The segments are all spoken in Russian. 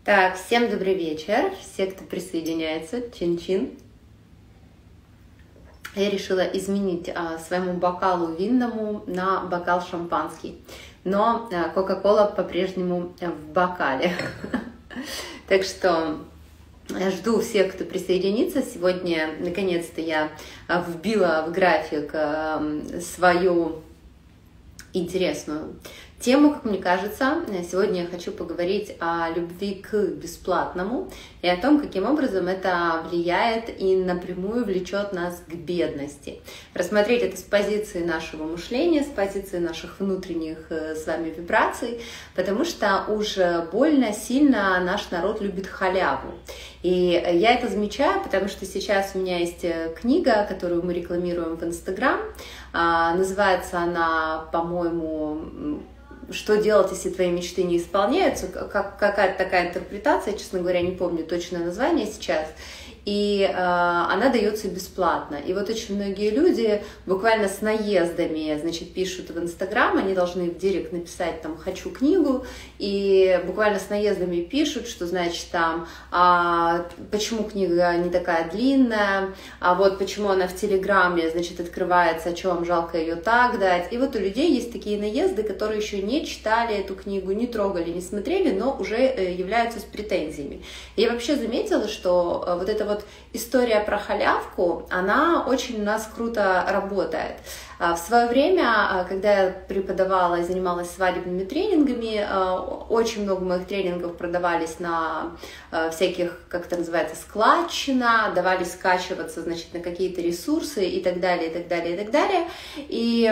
Так, всем добрый вечер, все, кто присоединяется, чин-чин. Я решила изменить своему бокалу винному на бокал шампанский, но Кока-Кола по-прежнему в бокале. Так что жду всех, кто присоединится. Сегодня, наконец-то, я вбила в график свою интересную тему, как мне кажется. Сегодня я хочу поговорить о любви к бесплатному и о том, каким образом это влияет и напрямую влечет нас к бедности. Рассмотреть это с позиции нашего мышления, с позиции наших внутренних с вами вибраций, потому что уж больно сильно наш народ любит халяву. И я это замечаю, потому что сейчас у меня есть книга, которую мы рекламируем в Инстаграм. Называется она, по-моему, «Что делать, если твои мечты не исполняются?» Какая-то такая интерпретация, честно говоря, не помню точное название сейчас. И она дается бесплатно. И вот очень многие люди буквально с наездами, значит, пишут в Инстаграм, они должны в директ написать там «хочу книгу», и буквально с наездами пишут, что значит там почему книга не такая длинная, а вот почему она в Телеграме, значит, открывается, а что вам жалко ее так дать. И вот у людей есть такие наезды, которые еще не читали эту книгу, не трогали, не смотрели, но уже являются с претензиями. Я вообще заметила, что вот эта вот история про халявку, она очень у нас круто работает. В свое время, когда я преподавала и занималась свадебными тренингами, очень много моих тренингов продавались на всяких, как это называется, складчина, давались скачиваться, значит, на какие-то ресурсы и так далее, и так далее, и так далее. И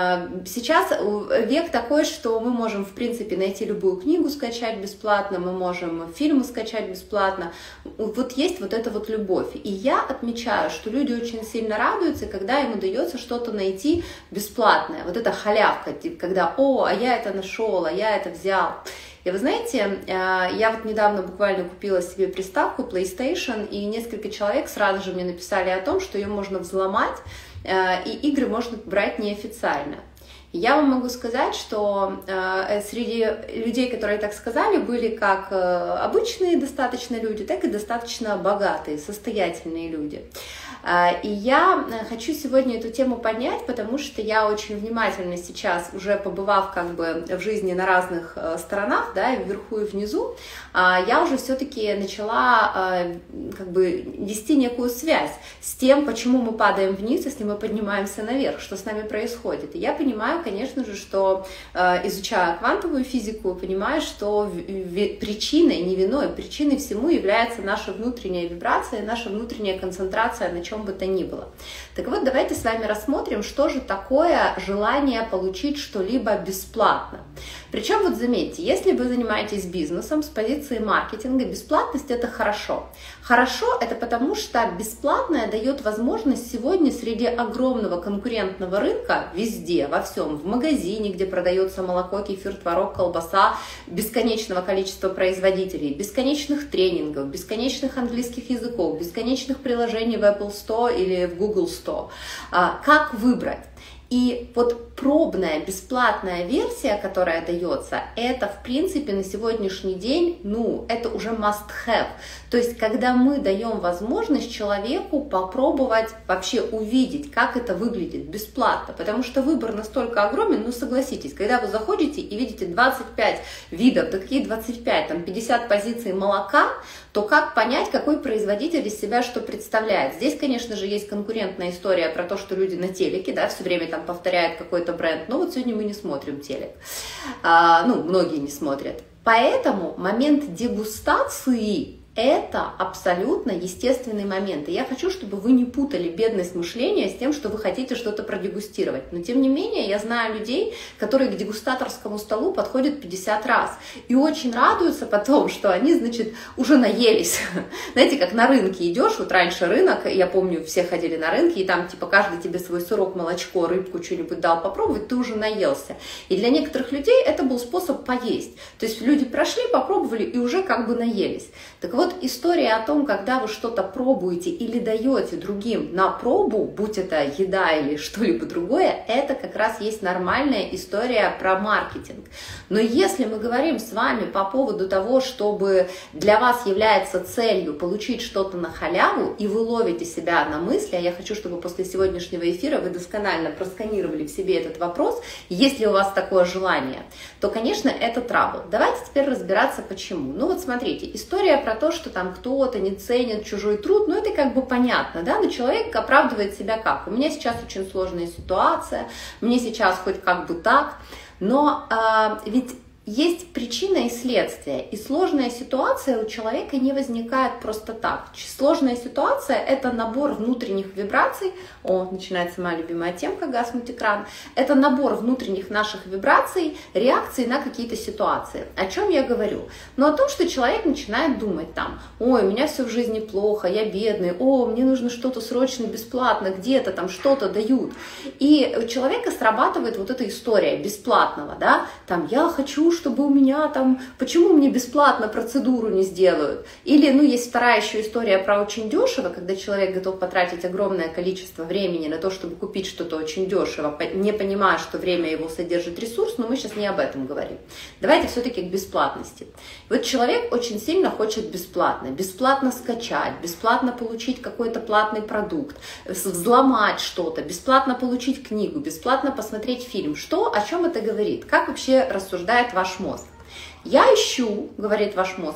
сейчас век такой, что мы можем, в принципе, найти любую книгу, скачать бесплатно, мы можем фильмы скачать бесплатно. Вот есть вот эта вот любовь. И я отмечаю, что люди очень сильно радуются, когда им удается что-то найти бесплатное. Вот эта халявка, когда а я это нашел, а я это взял. И вы знаете, я вот недавно буквально купила себе приставку PlayStation, и несколько человек сразу же мне написали о том, что ее можно взломать, и игры можно брать неофициально. Я вам могу сказать, что среди людей, которые так сказали, были как обычные достаточно люди, так и достаточно богатые, состоятельные люди. И я хочу сегодня эту тему поднять, потому что я очень внимательно сейчас, уже побывав как бы в жизни на разных сторонах, да, и вверху, и внизу, я уже все-таки начала как бы вести некую связь с тем, почему мы падаем вниз, если мы поднимаемся наверх, что с нами происходит. И я понимаю, конечно же, что изучая квантовую физику, понимаю, что причиной, не виной, причиной всему является наша внутренняя вибрация, наша внутренняя концентрация на чем бы то ни было. Так вот, давайте с вами рассмотрим, что же такое желание получить что-либо бесплатно. Причем, вот заметьте, если вы занимаетесь бизнесом с позиции маркетинга, бесплатность – это хорошо. Хорошо – это потому, что бесплатное дает возможность сегодня среди огромного конкурентного рынка, везде, во всем, в магазине, где продается молоко, кефир, творог, колбаса, бесконечного количества производителей, бесконечных тренингов, бесконечных английских языков, бесконечных приложений в Apple Store или в Google Store. Как выбрать? И вот пробная бесплатная версия, которая дается, это в принципе на сегодняшний день, это уже must have. То есть когда мы даем возможность человеку попробовать вообще увидеть, как это выглядит бесплатно, потому что выбор настолько огромен, согласитесь, когда вы заходите и видите 25 видов, да какие 25, там 50 позиций молока, то как понять, какой производитель из себя что представляет? Здесь, конечно же, есть конкурентная история про то, что люди на телеке, да, все время там повторяют какой-то бренд, но вот сегодня мы не смотрим телек, многие не смотрят. Поэтому момент дегустации – это абсолютно естественный момент. И я хочу, чтобы вы не путали бедность мышления с тем, что вы хотите что-то продегустировать. Но тем не менее, я знаю людей, которые к дегустаторскому столу подходят 50 раз. И очень радуются потом, что они, значит, уже наелись. Знаете, как на рынке идешь, вот раньше рынок, я помню, все ходили на рынки, и там типа каждый тебе свой сырок, молочко, рыбку, что-нибудь дал попробовать, ты уже наелся. И для некоторых людей это был способ поесть. То есть люди прошли, попробовали и уже как бы наелись. Так вот история о том, когда вы что-то пробуете или даете другим на пробу, будь это еда или что-либо другое, это как раз есть нормальная история про маркетинг. Но если мы говорим с вами по поводу того, чтобы для вас является целью получить что-то на халяву, и вы ловите себя на мысли, а я хочу, чтобы после сегодняшнего эфира вы досконально просканировали в себе этот вопрос, если у вас такое желание, то, конечно, это трабл. Давайте теперь разбираться, почему. Ну вот смотрите, история про то, что там кто-то не ценит чужой труд, ну это как бы понятно, да, но человек оправдывает себя как? У меня сейчас очень сложная ситуация, мне сейчас хоть как бы так, но ведь есть причина и следствие, и сложная ситуация у человека не возникает просто так. Сложная ситуация – это набор внутренних вибраций, начинается моя любимая темка «Гаснуть экран», это набор внутренних наших вибраций, реакций на какие-то ситуации. О чем я говорю? Ну, о том, что человек начинает думать там: ой, у меня все в жизни плохо, я бедный, мне нужно что-то срочно, бесплатно, где-то там что-то дают. И у человека срабатывает вот эта история бесплатного, да, там я хочу, чтобы у меня там, почему мне бесплатно процедуру не сделают? Или, есть вторая еще история про очень дешево, когда человек готов потратить огромное количество времени на то, чтобы купить что-то очень дешево, не понимая, что время его содержит ресурс, но мы сейчас не об этом говорим. Давайте все-таки к бесплатности. Вот человек очень сильно хочет бесплатно скачать, бесплатно получить какой-то платный продукт, взломать что-то, бесплатно получить книгу, бесплатно посмотреть фильм. Что, о чем это говорит? Как вообще рассуждает ваш мозг? Я ищу, говорит ваш мозг,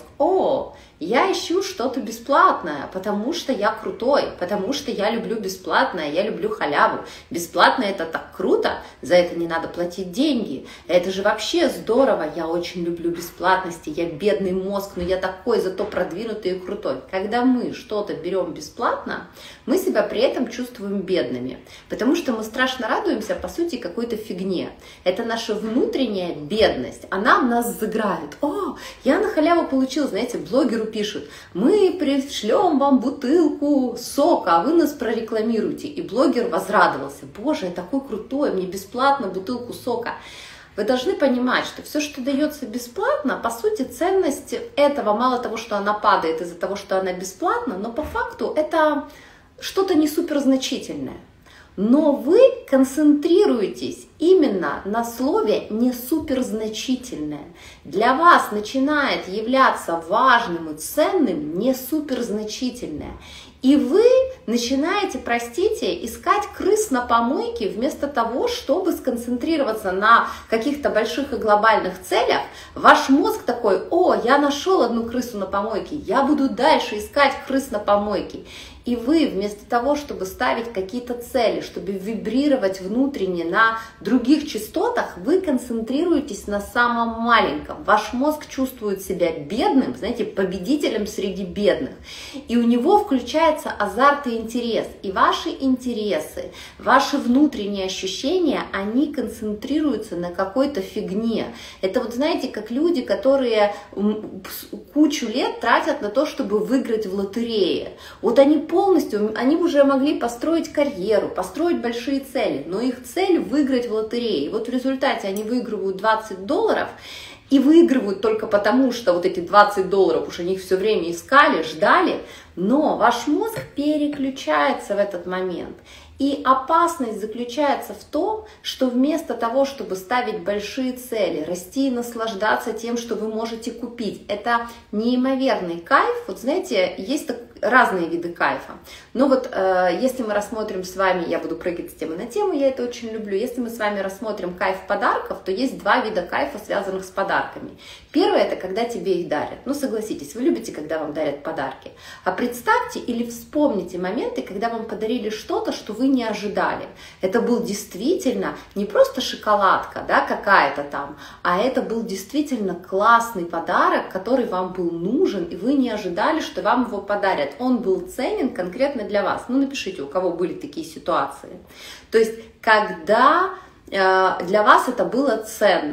я ищу что-то бесплатное, потому что я крутой, потому что я люблю бесплатное, я люблю халяву. Бесплатно это так круто, за это не надо платить деньги. Это же вообще здорово, я очень люблю бесплатности, я бедный мозг, но я такой зато продвинутый и крутой. Когда мы что-то берем бесплатно, мы себя при этом чувствуем бедными, потому что мы страшно радуемся, по сути, какой-то фигне. Это наша внутренняя бедность, она в нас заграет. Я на халяву получил, знаете, блогеру пишут: мы пришлем вам бутылку сока, а вы нас прорекламируете. И блогер возрадовался: боже, я такой крутой, мне бесплатно бутылку сока. Вы должны понимать, что все, что дается бесплатно, по сути, ценность этого, мало того, что она падает из-за того, что она бесплатна, но по факту это что-то не суперзначительное. Но вы концентрируетесь именно на слове «не суперзначительное». Для вас начинает являться важным и ценным не суперзначительное. И вы начинаете, искать крыс на помойке вместо того, чтобы сконцентрироваться на каких-то больших и глобальных целях. Ваш мозг такой: я нашел одну крысу на помойке, я буду дальше искать крыс на помойке. И вы вместо того, чтобы ставить какие-то цели, чтобы вибрировать внутренне на других частотах, вы концентрируетесь на самом маленьком. Ваш мозг чувствует себя бедным, знаете, победителем среди бедных. И у него включается азарт и интерес. И ваши интересы, ваши внутренние ощущения, они концентрируются на какой-то фигне. Это вот, знаете, как люди, которые кучу лет тратят на то, чтобы выиграть в лотерее. Вот они уже могли построить карьеру, построить большие цели, но их цель выиграть в лотерее. И вот в результате они выигрывают $20 и выигрывают только потому, что вот эти $20 уж они их все время искали, ждали, но ваш мозг переключается в этот момент. И опасность заключается в том, что вместо того, чтобы ставить большие цели, расти и наслаждаться тем, что вы можете купить, это неимоверный кайф. Вот знаете, есть разные виды кайфа. Но вот если мы рассмотрим с вами, я буду прыгать с темы на тему, я это очень люблю, если мы с вами рассмотрим кайф подарков, то есть два вида кайфа, связанных с подарками. Первое – это когда тебе их дарят. Ну, согласитесь, вы любите, когда вам дарят подарки. А представьте или вспомните моменты, когда вам подарили что-то, что вы не ожидали. Это был действительно не просто шоколадка, да, какая-то там, а это был действительно классный подарок, который вам был нужен, и вы не ожидали, что вам его подарят. Он был ценен конкретно для вас. Ну, напишите, у кого были такие ситуации. То есть, когда для вас это было ценно.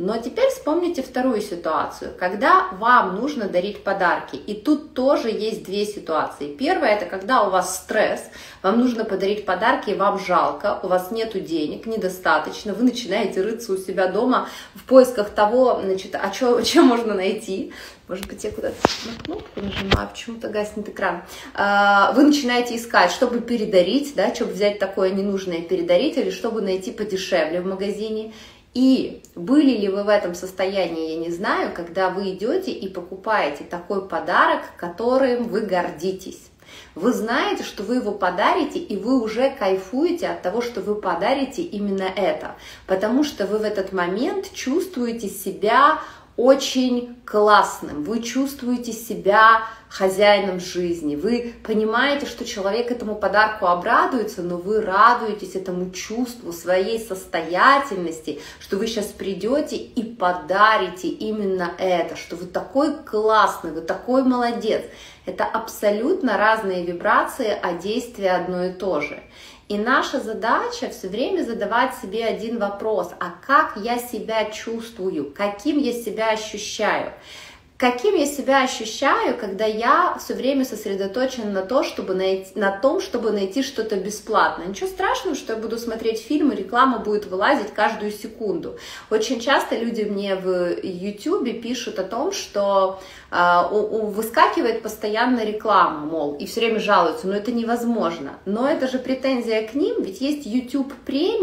Но теперь вспомните вторую ситуацию, когда вам нужно дарить подарки. И тут тоже есть две ситуации. Первая – это когда у вас стресс, вам нужно подарить подарки, и вам жалко, у вас нету денег, недостаточно, вы начинаете рыться у себя дома в поисках того, значит, что можно найти. Может быть, я куда-то на кнопку нажимаю, почему-то гаснет экран. Вы начинаете искать, чтобы передарить, да, чтобы взять такое ненужное и передарить, или чтобы найти подешевле в магазине. И были ли вы в этом состоянии, я не знаю, когда вы идете и покупаете такой подарок, которым вы гордитесь. Вы знаете, что вы его подарите, и вы уже кайфуете от того, что вы подарите именно это, потому что вы в этот момент чувствуете себя очень классным, вы чувствуете себя хозяином жизни, вы понимаете, что человек этому подарку обрадуется, но вы радуетесь этому чувству своей состоятельности, что вы сейчас придете и подарите именно это, что вы такой классный, вы такой молодец. Это абсолютно разные вибрации, а действие одно и то же. И наша задача все время задавать себе один вопрос: а как я себя чувствую, каким я себя ощущаю? Каким я себя ощущаю, когда я все время сосредоточен на том, чтобы найти что-то бесплатно. Ничего страшного, что я буду смотреть фильм, и реклама будет вылазить каждую секунду. Очень часто люди мне в YouTube пишут о том, что выскакивает постоянно реклама, мол, и все время жалуются, но это невозможно. Но это же претензия к ним, ведь есть YouTube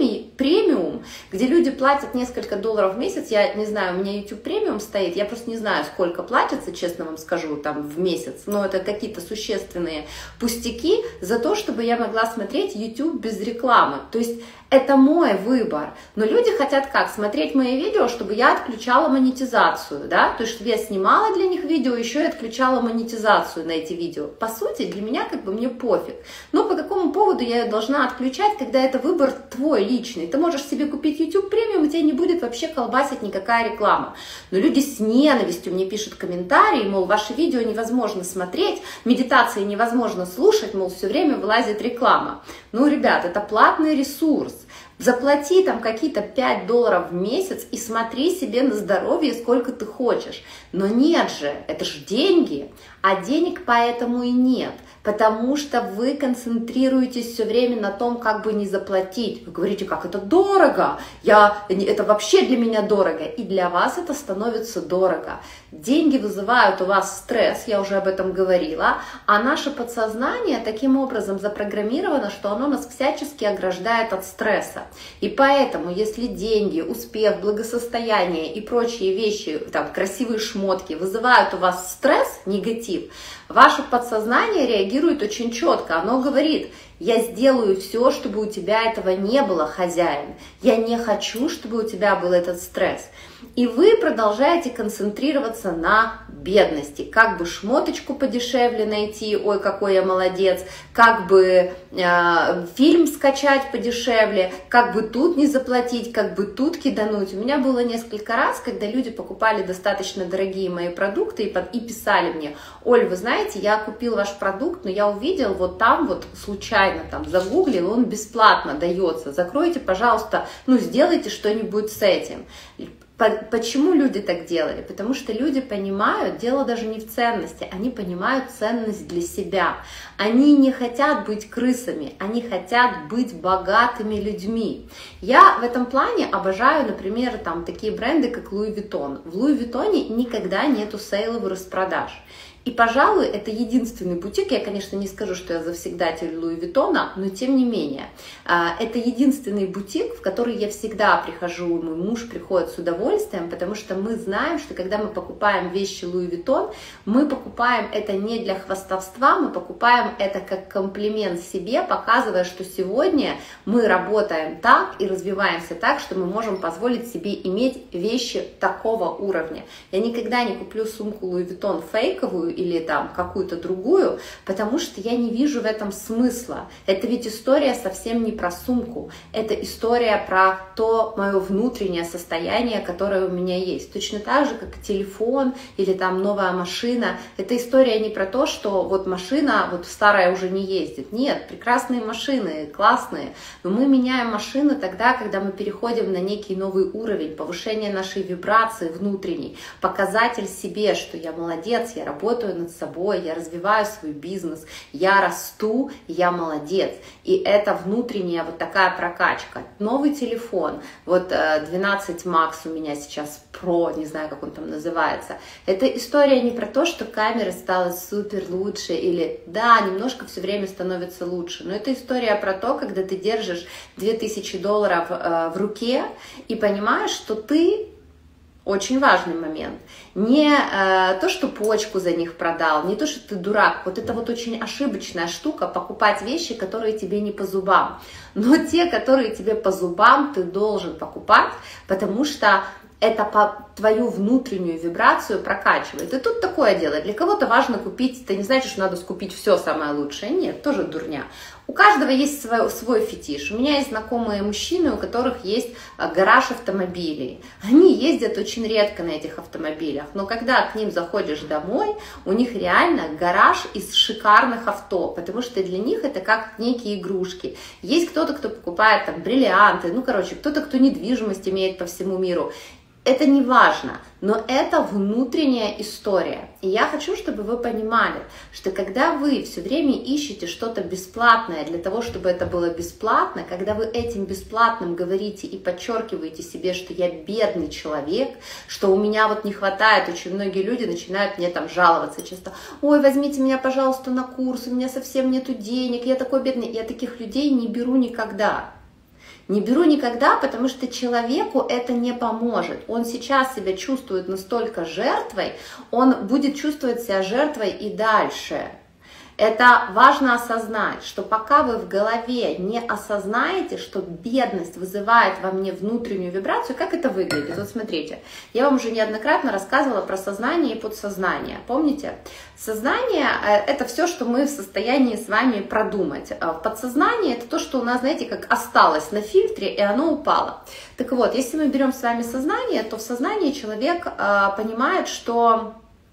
премиум, где люди платят несколько долларов в месяц. Я не знаю, у меня YouTube премиум стоит, я просто не знаю, сколько платится, честно вам скажу, там в месяц, но это какие-то существенные пустяки за то, чтобы я могла смотреть YouTube без рекламы. То есть это мой выбор. Но люди хотят как? Смотреть мои видео, чтобы я отключала монетизацию, да? То есть, чтобы я снимала для них видео, еще и отключала монетизацию на эти видео. По сути, для меня как бы мне пофиг. Но по какому поводу я ее должна отключать, когда это выбор твой личный? Ты можешь себе купить YouTube премиум, и тебя не будет вообще колбасить никакая реклама. Но люди с ненавистью мне пишут комментарии, мол, ваши видео невозможно смотреть, медитации невозможно слушать, мол, все время вылазит реклама. Ну, ребят, это платный ресурс. Заплати там какие-то $5 в месяц и смотри себе на здоровье сколько ты хочешь. Но нет же, это же деньги, а денег поэтому и нет. Потому что вы концентрируетесь все время на том, как бы не заплатить. Вы говорите, как это дорого, это вообще для меня дорого. И для вас это становится дорого. Деньги вызывают у вас стресс, я уже об этом говорила, а наше подсознание таким образом запрограммировано, что оно нас всячески ограждает от стресса. И поэтому, если деньги, успех, благосостояние и прочие вещи, там, красивые шмотки вызывают у вас стресс, негатив, ваше подсознание реагирует очень четко. Оно говорит: я сделаю все, чтобы у тебя этого не было, хозяин. Я не хочу, чтобы у тебя был этот стресс. И вы продолжаете концентрироваться на бедности. Как бы шмоточку подешевле найти, ой, какой я молодец, как бы фильм скачать подешевле, как бы тут не заплатить, как бы тут кидануть. У меня было несколько раз, когда люди покупали достаточно дорогие мои продукты и писали мне: Оль, вы знаете, я купил ваш продукт, но я увидел вот там вот случайно, там загуглил, он бесплатно дается, закройте, пожалуйста, сделайте что-нибудь с этим. Почему люди так делали? Потому что люди понимают, дело даже не в ценности, они понимают ценность для себя. Они не хотят быть крысами, они хотят быть богатыми людьми. Я в этом плане обожаю, например, там такие бренды, как Louis Vuitton. В Louis Vuitton никогда нету сейлов и распродаж. И, пожалуй, это единственный бутик, я, конечно, не скажу, что я завсегдатель Луи Виттона, но тем не менее, это единственный бутик, в который я всегда прихожу, мой муж приходит с удовольствием, потому что мы знаем, что когда мы покупаем вещи Луи Виттон, мы покупаем это не для хвастовства, мы покупаем это как комплимент себе, показывая, что сегодня мы работаем так и развиваемся так, что мы можем позволить себе иметь вещи такого уровня. Я никогда не куплю сумку Луи Виттон фейковую или там какую-то другую, потому что я не вижу в этом смысла. Это ведь история совсем не про сумку, это история про то мое внутреннее состояние, которое у меня есть. Точно так же, как телефон или там новая машина. Эта история не про то, что вот машина, вот старая уже не ездит. Нет, прекрасные машины, классные, но мы меняем машины тогда, когда мы переходим на некий новый уровень, повышение нашей вибрации внутренней, показатель себе, что я молодец, я работаю над собой, я развиваю свой бизнес, я расту, я молодец. И это внутренняя вот такая прокачка. Новый телефон, вот 12 Max у меня сейчас Pro, не знаю, как он там называется. Это история не про то, что камера стала супер лучше или да, немножко все время становится лучше, но это история про то, когда ты держишь $2000 в руке и понимаешь, что ты, очень важный момент, не то, что почку за них продал, не то, что ты дурак, вот это вот очень ошибочная штука, покупать вещи, которые тебе не по зубам, но те, которые тебе по зубам, ты должен покупать, потому что это по твою внутреннюю вибрацию прокачивает. И тут такое дело. Для кого-то важно купить, это не значит, что надо скупить все самое лучшее. Нет, тоже дурня. У каждого есть свой фетиш. У меня есть знакомые мужчины, у которых есть гараж автомобилей. Они ездят очень редко на этих автомобилях. Но когда к ним заходишь домой, у них реально гараж из шикарных авто. Потому что для них это как некие игрушки. Есть кто-то, кто покупает там бриллианты. Ну, короче, кто-то, кто недвижимость имеет по всему миру. Это не важно, но это внутренняя история. И я хочу, чтобы вы понимали, что когда вы все время ищете что-то бесплатное для того, чтобы это было бесплатно, когда вы этим бесплатным говорите и подчеркиваете себе, что я бедный человек, что у меня вот не хватает, очень многие люди начинают мне там жаловаться часто: ой, возьмите меня, пожалуйста, на курс, у меня совсем нету денег, я такой бедный. Я таких людей не беру никогда. Не беру никогда, потому что человеку это не поможет. Он сейчас себя чувствует настолько жертвой, он будет чувствовать себя жертвой и дальше. Это важно осознать, что пока вы в голове не осознаете, что бедность вызывает во мне внутреннюю вибрацию, как это выглядит? Вот смотрите, я вам уже неоднократно рассказывала про сознание и подсознание. Помните? Сознание – это все, что мы в состоянии с вами продумать. Подсознание – это то, что у нас, знаете, как осталось на фильтре, и оно упало. Так вот, если мы берем с вами сознание, то в сознании человек понимает, что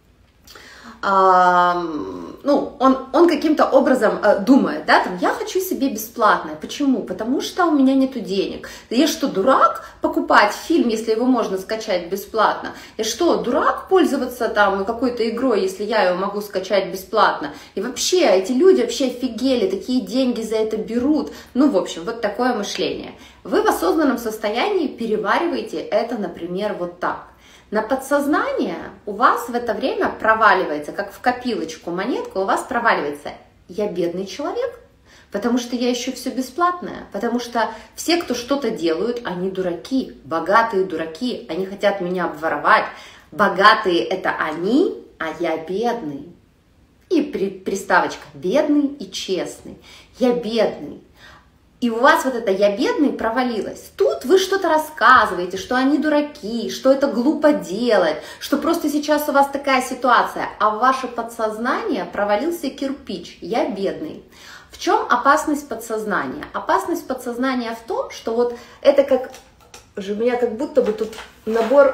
он каким-то образом думает, да, там, я хочу себе бесплатное. Почему? Потому что у меня нету денег. Да я что, дурак покупать фильм, если его можно скачать бесплатно? Я что, дурак пользоваться там какой-то игрой, если я ее могу скачать бесплатно? И вообще, эти люди вообще офигели, такие деньги за это берут. Ну, в общем, вот такое мышление. Вы в осознанном состоянии перевариваете это, например, вот так. На подсознание у вас в это время проваливается, как в копилочку монетка, у вас проваливается: я бедный человек, потому что я ищу все бесплатное, потому что все, кто что-то делают, они дураки, богатые дураки, они хотят меня обворовать, богатые это они, а я бедный. И приставочка: бедный и честный, я бедный. И у вас вот это «я бедный» провалилось. Тут вы что-то рассказываете, что они дураки, что это глупо делать, что просто сейчас у вас такая ситуация, а в ваше подсознание провалился кирпич «я бедный». В чем опасность подсознания? Опасность подсознания в том, что вот это как... У меня как будто бы тут набор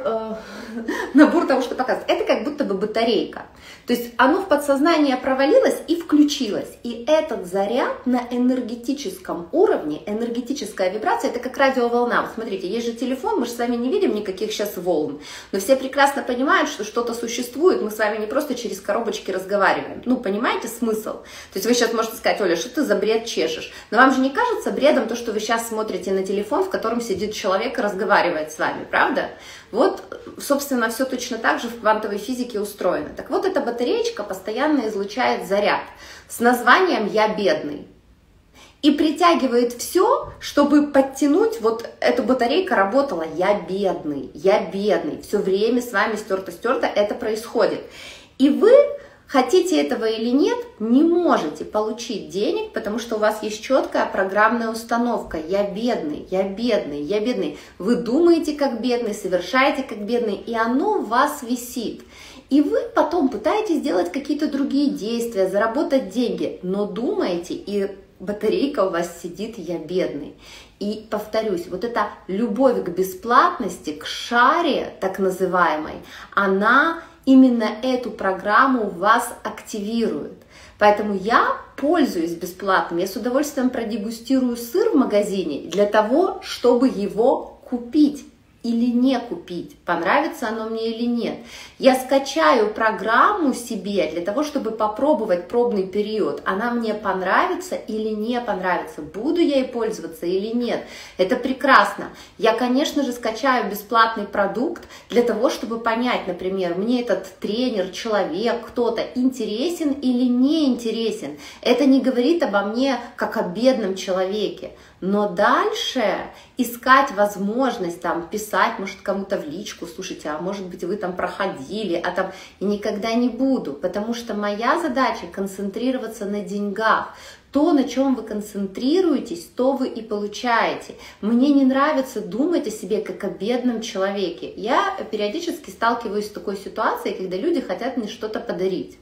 того, что показывает. Это как будто бы батарейка. То есть оно в подсознание провалилось и включилось. И этот заряд на энергетическом уровне, энергетическая вибрация, это как радиоволна. Вот смотрите, есть же телефон, мы же с вами не видим никаких сейчас волн. Но все прекрасно понимают, что что-то существует. Мы с вами не просто через коробочки разговариваем. Ну, понимаете смысл? То есть вы сейчас можете сказать: Оля, что ты за бред чешешь? Но вам же не кажется бредом то, что вы сейчас смотрите на телефон, в котором сидит человек и разговаривает с вами, правда? Вот, собственно, все точно так же в квантовой физике устроено. Так вот, эта батареечка постоянно излучает заряд с названием «я бедный». И притягивает все, чтобы подтянуть, вот эта батарейка работала «я бедный», все время с вами стерто-стерто это происходит. И вы, хотите этого или нет, не можете получить денег, потому что у вас есть четкая программная установка «я бедный, я бедный, я бедный». Вы думаете как бедный, совершаете как бедный, и оно в вас висит. И вы потом пытаетесь сделать какие-то другие действия, заработать деньги, но думаете, и батарейка у вас сидит «я бедный». И повторюсь, вот эта любовь к бесплатности, к шаре так называемой, она именно эту программу в вас активирует. Поэтому я пользуюсь бесплатным, я с удовольствием продегустирую сыр в магазине для того, чтобы его купить или не купить, понравится оно мне или нет. Я скачаю программу себе для того, чтобы попробовать пробный период, она мне понравится или не понравится, буду я ей пользоваться или нет. Это прекрасно. Я, конечно же, скачаю бесплатный продукт для того, чтобы понять, например, мне этот тренер, человек, кто-то интересен или не интересен. Это не говорит обо мне как о бедном человеке. Но дальше искать возможность там писать, может, кому-то в личку, слушайте, а может быть вы там проходили, а там и никогда не буду, потому что моя задача концентрироваться на деньгах. То, на чем вы концентрируетесь, то вы и получаете. Мне не нравится думать о себе как о бедном человеке. Я периодически сталкиваюсь с такой ситуацией, когда люди хотят мне что-то подарить.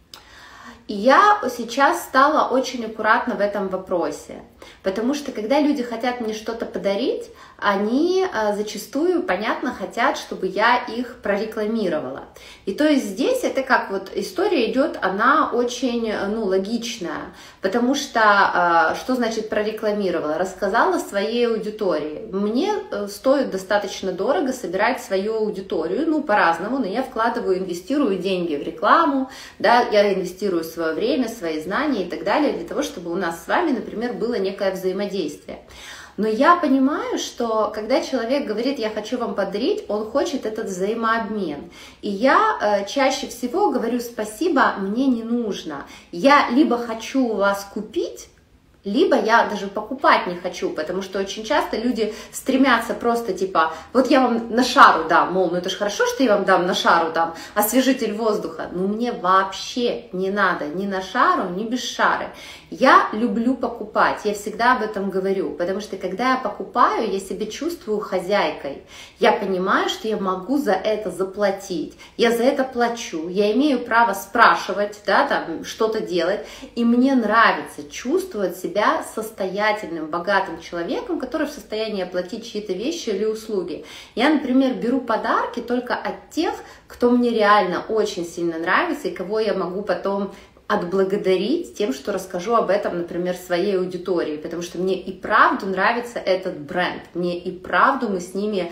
И я сейчас стала очень аккуратна в этом вопросе, потому что когда люди хотят мне что-то подарить, они зачастую, понятно, хотят, чтобы я их прорекламировала. И то есть здесь это как вот история идет, она очень логичная, потому что что значит прорекламировала? Рассказала своей аудитории. Мне стоит достаточно дорого собирать свою аудиторию, по-разному, но я вкладываю, инвестирую деньги в рекламу, да, я инвестирую свое время, свои знания и так далее, для того, чтобы у нас с вами, например, было некое взаимодействие. Но я понимаю, что когда человек говорит «я хочу вам подарить», он хочет этот взаимообмен. И я чаще всего говорю «спасибо, мне не нужно». Я либо хочу у вас купить, либо я даже покупать не хочу, потому что очень часто люди стремятся просто типа, вот я вам на шару дам, мол, это же хорошо, что я вам дам на шару дам освежитель воздуха, но мне вообще не надо ни на шару, ни без шары. Я люблю покупать, я всегда об этом говорю, потому что когда я покупаю, я себя чувствую хозяйкой. Я понимаю, что я могу за это заплатить, я за это плачу, я имею право спрашивать, да, там что-то делать, и мне нравится чувствовать себя состоятельным, богатым человеком, который в состоянии оплатить чьи-то вещи или услуги. Я, например, беру подарки только от тех, кто мне реально очень сильно нравится и кого я могу потом отблагодарить тем, что расскажу об этом, например, своей аудитории, потому что мне и правду нравится этот бренд, мне и правду мы с ними,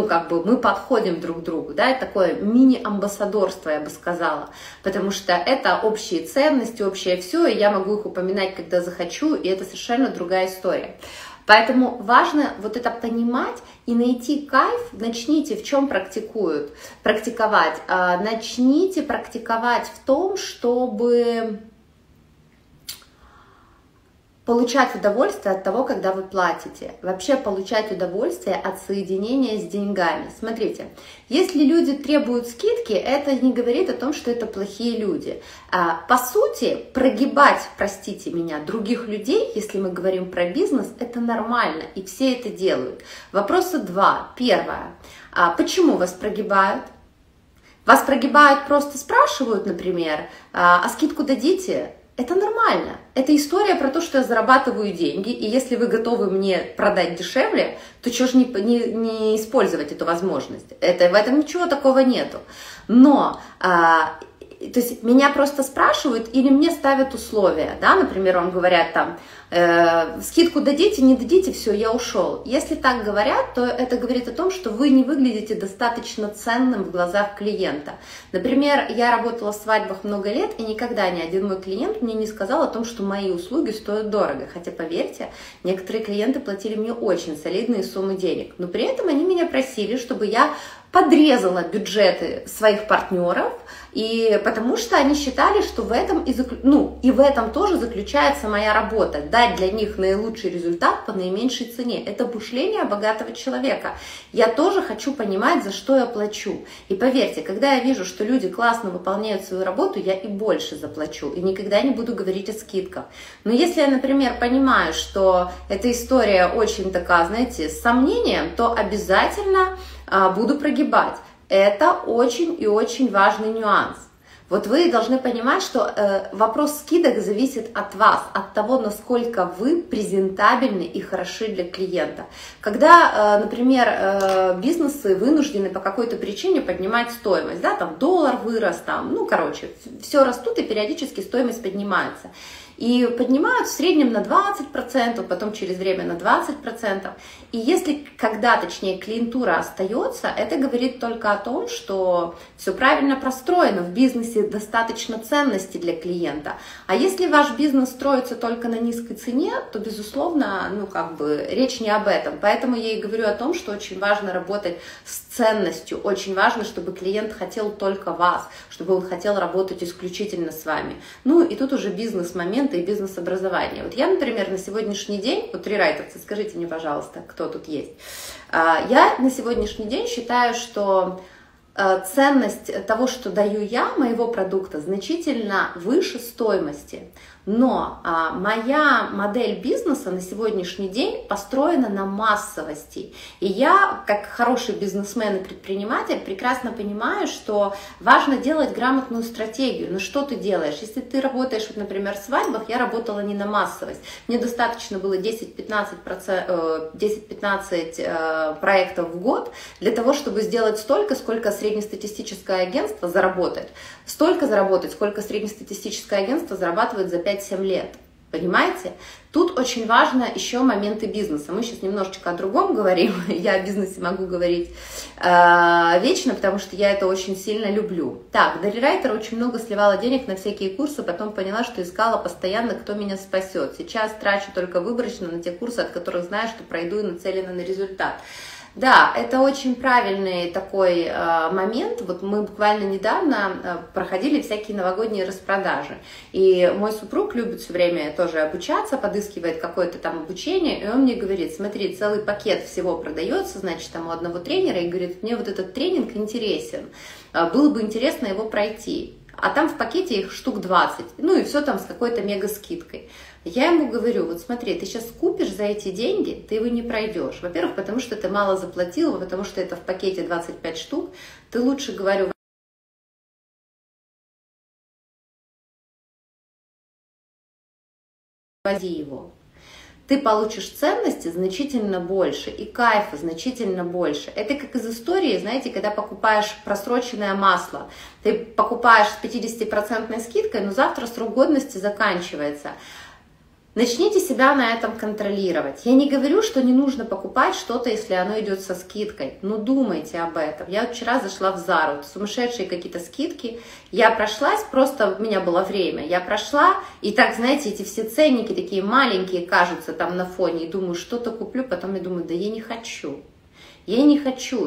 мы подходим друг к другу, да, это такое мини-амбассадорство, я бы сказала, потому что это общие ценности, общее все, и я могу их упоминать, когда захочу, и это совершенно другая история. Поэтому важно вот это понимать и найти кайф. Начните в чем практиковать. Начните практиковать в том, чтобы получать удовольствие от того, когда вы платите. Вообще получать удовольствие от соединения с деньгами. Смотрите, если люди требуют скидки, это не говорит о том, что это плохие люди. По сути, прогибать, простите меня, других людей, если мы говорим про бизнес, это нормально, и все это делают. Вопроса два. Первое. Почему вас прогибают? Вас прогибают, просто спрашивают, например, а скидку дадите? Это нормально. Это история про то, что я зарабатываю деньги, и если вы готовы мне продать дешевле, то чего же не использовать эту возможность? В этом ничего такого нету. Но то есть меня просто спрашивают или мне ставят условия, да, например, вам говорят там, скидку дадите, не дадите, все, я ушел. Если так говорят, то это говорит о том, что вы не выглядите достаточно ценным в глазах клиента. Например, я работала в свадьбах много лет, и никогда ни один мой клиент мне не сказал о том, что мои услуги стоят дорого. Хотя, поверьте, некоторые клиенты платили мне очень солидные суммы денег. Но при этом они меня просили, чтобы я подрезала бюджеты своих партнеров, и потому что они считали, что в этом и в этом тоже заключается моя работа, дать для них наилучший результат по наименьшей цене. Это мышление богатого человека. Я тоже хочу понимать, за что я плачу. И поверьте, когда я вижу, что люди классно выполняют свою работу, я и больше заплачу, и никогда не буду говорить о скидках. Но если я, например, понимаю, что эта история очень такая, знаете, с сомнением, то обязательно буду прогибать. Это очень и очень важный нюанс. Вот вы должны понимать, что вопрос скидок зависит от вас, от того, насколько вы презентабельны и хороши для клиента. Когда, например, бизнесы вынуждены по какой-то причине поднимать стоимость, да, там доллар вырос, там, ну, короче, все растут и периодически стоимость поднимается. И поднимают в среднем на 20%, потом через время на 20%. И если точнее, клиентура остается, это говорит только о том, что все правильно простроено, в бизнесе достаточно ценности для клиента. А если ваш бизнес строится только на низкой цене, то, безусловно, речь не об этом. Поэтому я и говорю о том, что очень важно работать с ценностью, очень важно, чтобы клиент хотел только вас, чтобы он хотел работать исключительно с вами. Ну и тут уже бизнес-моменты и бизнес-образование. Вот я, например, на сегодняшний день, вот рерайтерцы, скажите мне, пожалуйста, кто тут есть. Я на сегодняшний день считаю, что ценность того, что даю я, моего продукта, значительно выше стоимости. Но моя модель бизнеса на сегодняшний день построена на массовости. И я, как хороший бизнесмен и предприниматель, прекрасно понимаю, что важно делать грамотную стратегию. Но что ты делаешь? Если ты работаешь, вот, например, в свадьбах, я работала не на массовость. Мне достаточно было 10-15 проектов в год для того, чтобы сделать столько, сколько среднестатистическое агентство заработает. Столько заработать, сколько среднестатистическое агентство зарабатывает за 5-7 лет. Понимаете? Тут очень важно еще моменты бизнеса. Мы сейчас немножечко о другом говорим. Я о бизнесе могу говорить вечно, потому что я это очень сильно люблю. Так, до рерайтера очень много сливала денег на всякие курсы, потом поняла, что искала постоянно, кто меня спасет. Сейчас трачу только выборочно на те курсы, от которых знаю, что пройду и нацелена на результат. Да, это очень правильный такой момент. Вот мы буквально недавно проходили всякие новогодние распродажи. И мой супруг любит все время тоже обучаться, подыскивает какое-то там обучение. И он мне говорит: смотри, целый пакет всего продается, значит, там у одного тренера. И говорит: мне вот этот тренинг интересен, было бы интересно его пройти. А там в пакете их штук 20. Ну и все там с какой-то мега скидкой. Я ему говорю: вот смотри, ты сейчас купишь за эти деньги, ты его не пройдешь. Во-первых, потому что ты мало заплатил, потому что это в пакете 25 штук. Ты лучше, говорю, возьми его. Ты получишь ценности значительно больше и кайфа значительно больше. Это как из истории, знаете, когда покупаешь просроченное масло. Ты покупаешь с 50% скидкой, но завтра срок годности заканчивается. Начните себя на этом контролировать. Я не говорю, что не нужно покупать что-то, если оно идет со скидкой, но думайте об этом. Я вчера зашла в Зару, сумасшедшие какие-то скидки. Я прошлась, просто у меня было время, я прошла, и так, знаете, эти все ценники такие маленькие кажутся там на фоне, и думаю, что-то куплю, потом я думаю, да я не хочу. Я не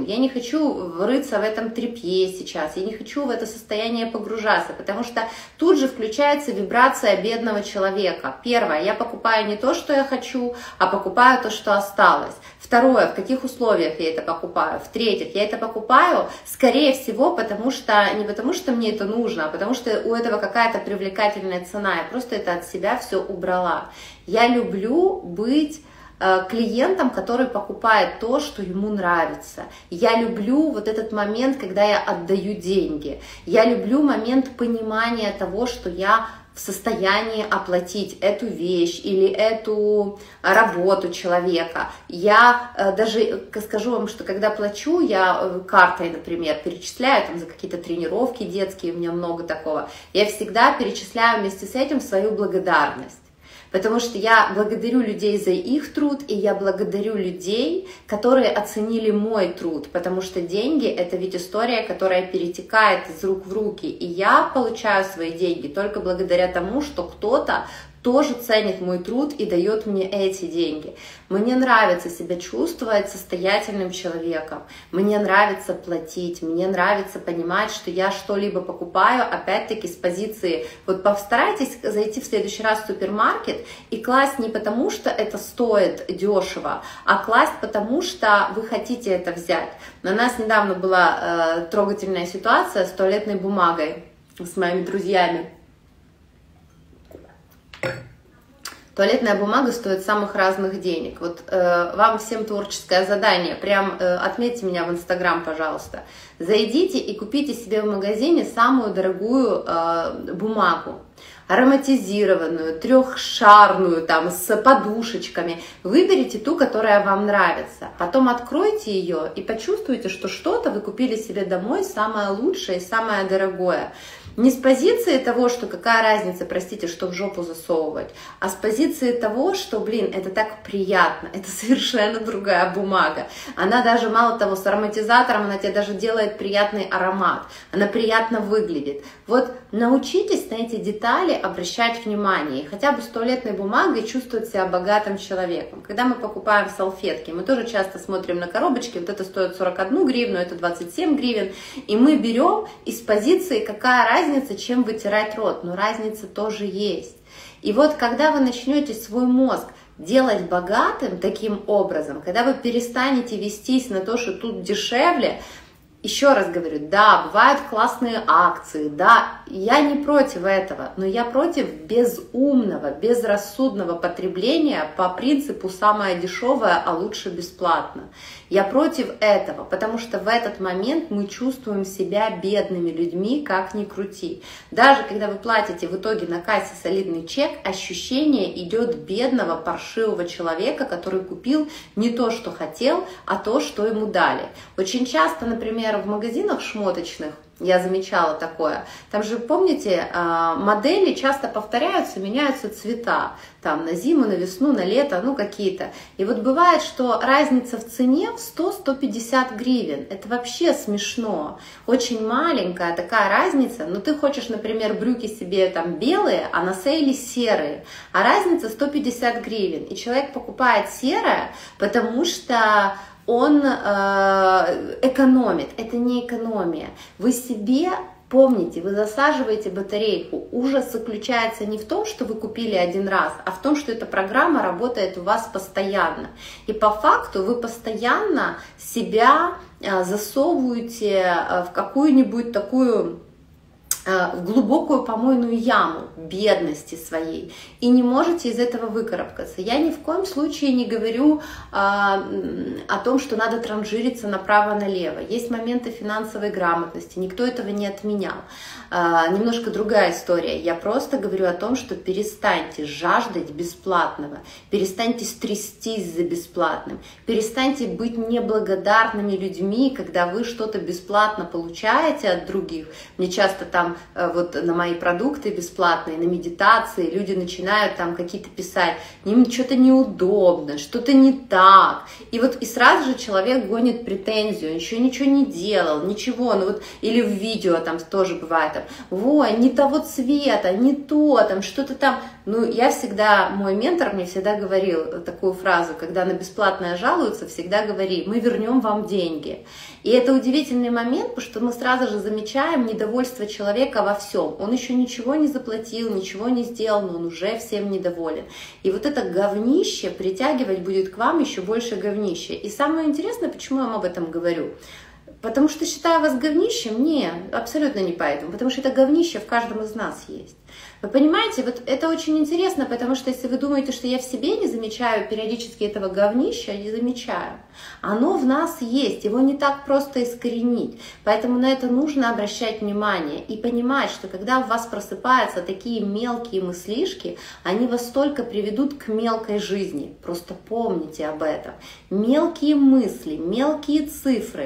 хочу рыться в этом тряпье сейчас, я не хочу в это состояние погружаться, потому что тут же включается вибрация бедного человека. Первое, я покупаю не то, что я хочу, а покупаю то, что осталось. Второе, в каких условиях я это покупаю. В-третьих, я это покупаю, скорее всего, не потому что мне это нужно, а потому что у этого какая-то привлекательная цена. Я просто это от себя все убрала. Я люблю быть клиентом, который покупает то, что ему нравится. Я люблю вот этот момент, когда я отдаю деньги. Я люблю момент понимания того, что я в состоянии оплатить эту вещь или эту работу человека. Я даже скажу вам, что когда плачу, я картой, например, перечисляю там, за какие-то тренировки детские, у меня много такого, я всегда перечисляю вместе с этим свою благодарность. Потому что я благодарю людей за их труд, и я благодарю людей, которые оценили мой труд, потому что деньги — это ведь история, которая перетекает из рук в руки, и я получаю свои деньги только благодаря тому, что кто-то тоже ценит мой труд и дает мне эти деньги. Мне нравится себя чувствовать состоятельным человеком, мне нравится платить, мне нравится понимать, что я что-либо покупаю, опять-таки с позиции, вот постарайтесь зайти в следующий раз в супермаркет и класть не потому, что это стоит дешево, а класть потому, что вы хотите это взять. У нас недавно была трогательная ситуация с туалетной бумагой с моими друзьями. Туалетная бумага стоит самых разных денег. Вот вам всем творческое задание. Прям отметьте меня в Инстаграм, пожалуйста. Зайдите и купите себе в магазине самую дорогую бумагу. Ароматизированную, трехшарную, там, с подушечками. Выберите ту, которая вам нравится. Потом откройте ее и почувствуйте, что что-то вы купили себе домой самое лучшее и самое дорогое. Не с позиции того, что какая разница, простите, что в жопу засовывать, а с позиции того, что, блин, это так приятно, это совершенно другая бумага. Она даже, мало того, с ароматизатором, она тебе даже делает приятный аромат, она приятно выглядит. Вот научитесь на эти детали обращать внимание, и хотя бы с туалетной бумагой чувствовать себя богатым человеком. Когда мы покупаем салфетки, мы тоже часто смотрим на коробочки, вот это стоит 41 гривну, это 27 гривен, и мы берем из позиции, какая разница, чем вытирать рот, но разница тоже есть. И вот когда вы начнете свой мозг делать богатым таким образом, когда вы перестанете вестись на то, что тут дешевле, еще раз говорю, да, бывают классные акции, да, я не против этого, но я против безумного, безрассудного потребления по принципу «самое дешевое, а лучше бесплатно». Я против этого, потому что в этот момент мы чувствуем себя бедными людьми, как ни крути. Даже когда вы платите в итоге на кассе солидный чек, ощущение идет бедного, паршивого человека, который купил не то, что хотел, а то, что ему дали. Очень часто, например, в магазинах шмоточных, я замечала такое, там же, помните, модели часто повторяются, меняются цвета, там на зиму, на весну, на лето, ну какие-то. И вот бывает, что разница в цене в 100-150 гривен, это вообще смешно, очень маленькая такая разница, но ты хочешь, например, брюки себе там белые, а на сейле серые, а разница 150 гривен, и человек покупает серое, потому что он экономит. Это не экономия. Вы себе помните, вы засаживаете батарейку. Ужас заключается не в том, что вы купили один раз, а в том, что эта программа работает у вас постоянно. И по факту вы постоянно себя засовываете в какую-нибудь такую в глубокую помойную яму бедности своей и не можете из этого выкарабкаться. Я ни в коем случае не говорю о том, что надо транжириться направо-налево. Есть моменты финансовой грамотности, никто этого не отменял. Немножко другая история. Я просто говорю о том, что перестаньте жаждать бесплатного, перестаньте стрястись за бесплатным, перестаньте быть неблагодарными людьми, когда вы что-то бесплатно получаете от других. Мне часто там вот на мои продукты бесплатные, на медитации люди начинают там какие-то писать, им что-то неудобно, что-то не так. И вот и сразу же человек гонит претензию, он еще ничего не делал, ничего, ну вот, или в видео там тоже бывает, там, ой, не того цвета, не то, там что-то там. Ну, я всегда, мой ментор мне всегда говорил такую фразу, когда на бесплатное жалуются, всегда говори, мы вернем вам деньги. И это удивительный момент, потому что мы сразу же замечаем недовольство человека во всем. Он еще ничего не заплатил, ничего не сделал, но он уже всем недоволен. И вот это говнище притягивать будет к вам еще больше говнища. И самое интересное, почему я вам об этом говорю. Потому что считаю вас говнищем? Не, абсолютно не поэтому. Потому что это говнище в каждом из нас есть. Вы понимаете, вот это очень интересно, потому что если вы думаете, что я в себе не замечаю периодически этого говнища, я не замечаю. Оно в нас есть, его не так просто искоренить. Поэтому на это нужно обращать внимание и понимать, что когда у вас просыпаются такие мелкие мыслишки, они вас только приведут к мелкой жизни. Просто помните об этом. Мелкие мысли, мелкие цифры,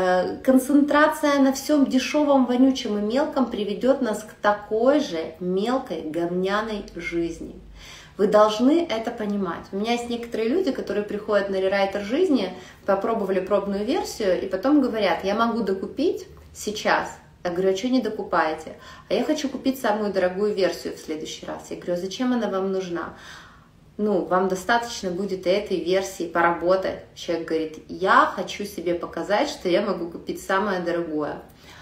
концентрация на всем дешевом, вонючем и мелком приведет нас к такой же мелкой говняной жизни. Вы должны это понимать. У меня есть некоторые люди, которые приходят на рерайтер жизни, попробовали пробную версию и потом говорят, я могу докупить сейчас. Я говорю, а что не докупаете? А я хочу купить самую дорогую версию в следующий раз. Я говорю, зачем она вам нужна? Ну, вам достаточно будет этой версии поработать. Человек говорит, я хочу себе показать, что я могу купить самое дорогое.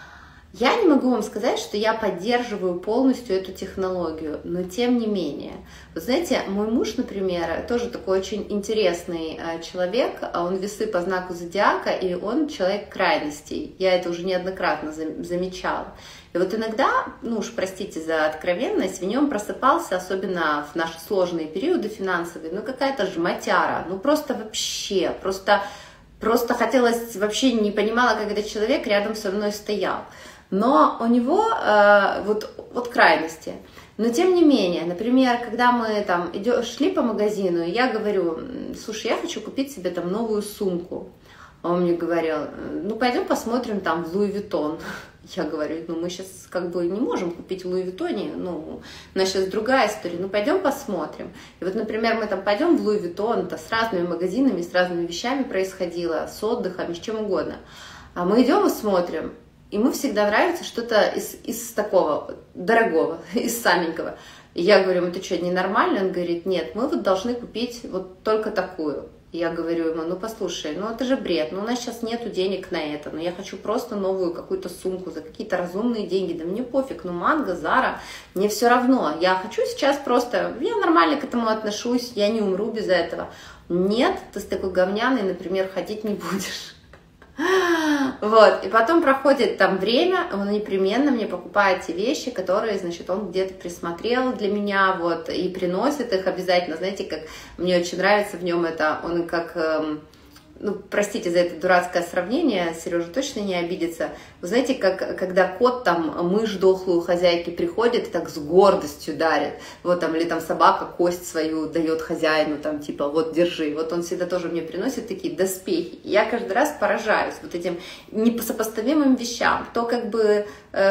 Я не могу вам сказать, что я поддерживаю полностью эту технологию, но тем не менее. Вы знаете, мой муж, например, тоже такой очень интересный человек, он весы по знаку зодиака, и он человек крайностей. Я это уже неоднократно замечала. И вот иногда, ну уж простите за откровенность, в нем просыпался, особенно в наши сложные периоды финансовые, ну какая-то жмотяра, ну просто вообще, просто хотелось, вообще не понимала, как этот человек рядом со мной стоял. Но у него вот крайности. Но тем не менее, например, когда мы там шли по магазину, и я говорю: слушай, я хочу купить себе там новую сумку. А он мне говорил: ну пойдем посмотрим там в Луи Виттон. Я говорю: ну мы сейчас как бы не можем купить в Луи Виттоне, ну у нас сейчас другая история, ну пойдем посмотрим. И вот, например, мы там пойдем в Луи Виттон, это с разными магазинами, с разными вещами происходило, с отдыхом, с чем угодно. А мы идем и смотрим. И ему всегда нравится что-то из такого дорогого, из саменького. И я говорю: это что, ненормально? Он говорит: нет, мы вот должны купить вот только такую. И я говорю ему: ну послушай, ну это же бред, ну у нас сейчас нету денег на это, но я хочу просто новую какую-то сумку за какие-то разумные деньги, да мне пофиг, ну Манго, Зара, мне все равно, я хочу сейчас просто, я нормально к этому отношусь, я не умру без этого. Нет, ты с такой говняной, например, ходить не будешь. Вот, и потом проходит там время, он непременно мне покупает те вещи, которые, значит, он где-то присмотрел для меня, вот, и приносит их обязательно, знаете, как мне очень нравится в нем это, он как, ну, простите за это дурацкое сравнение, Сережа точно не обидится, вы знаете, как, когда кот там мышь дохлую хозяйке приходит и так с гордостью дарит, вот там, или там собака кость свою дает хозяину, там, типа, вот, держи, вот он всегда тоже мне приносит такие доспехи, и я каждый раз поражаюсь вот этим непосопоставимым вещам, то как бы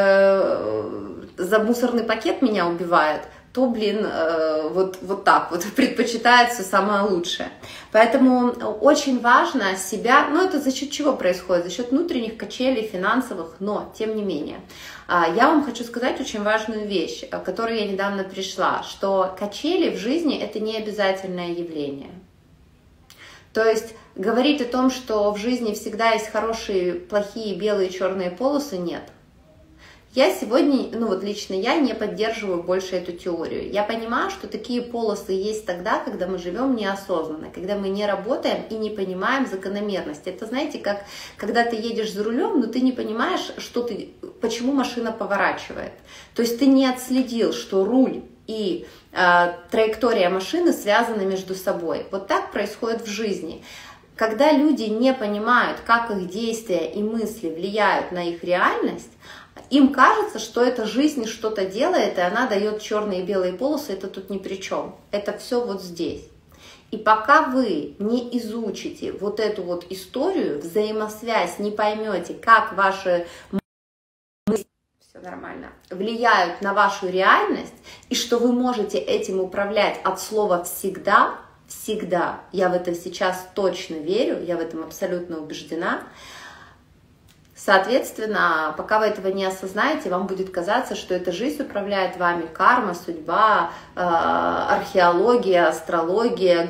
за мусорный пакет меня убивает, то, блин, вот так вот предпочитает все самое лучшее. Поэтому очень важно себя, ну это за счет чего происходит? За счет внутренних качелей финансовых, но тем не менее. Я вам хочу сказать очень важную вещь, к которой я недавно пришла, что качели в жизни это не обязательное явление. То есть говорить о том, что в жизни всегда есть хорошие, плохие, белые, черные полосы, нет. Я сегодня, ну вот лично я не поддерживаю больше эту теорию. Я понимаю, что такие полосы есть тогда, когда мы живем неосознанно, когда мы не работаем и не понимаем закономерность. Это, знаете, как когда ты едешь за рулем, но ты не понимаешь, почему машина поворачивает. То есть ты не отследил, что руль и траектория машины связаны между собой. Вот так происходит в жизни. Когда люди не понимают, как их действия и мысли влияют на их реальность, им кажется, что эта жизнь что-то делает, и она дает черные и белые полосы, это тут ни при чем. Это все вот здесь. И пока вы не изучите вот эту вот историю, взаимосвязь, не поймете, как ваши мысли, все нормально, влияют на вашу реальность, и что вы можете этим управлять от слова «всегда», всегда, я в это сейчас точно верю, я в этом абсолютно убеждена. Соответственно, пока вы этого не осознаете, вам будет казаться, что эта жизнь управляет вами, карма, судьба, археология, астрология,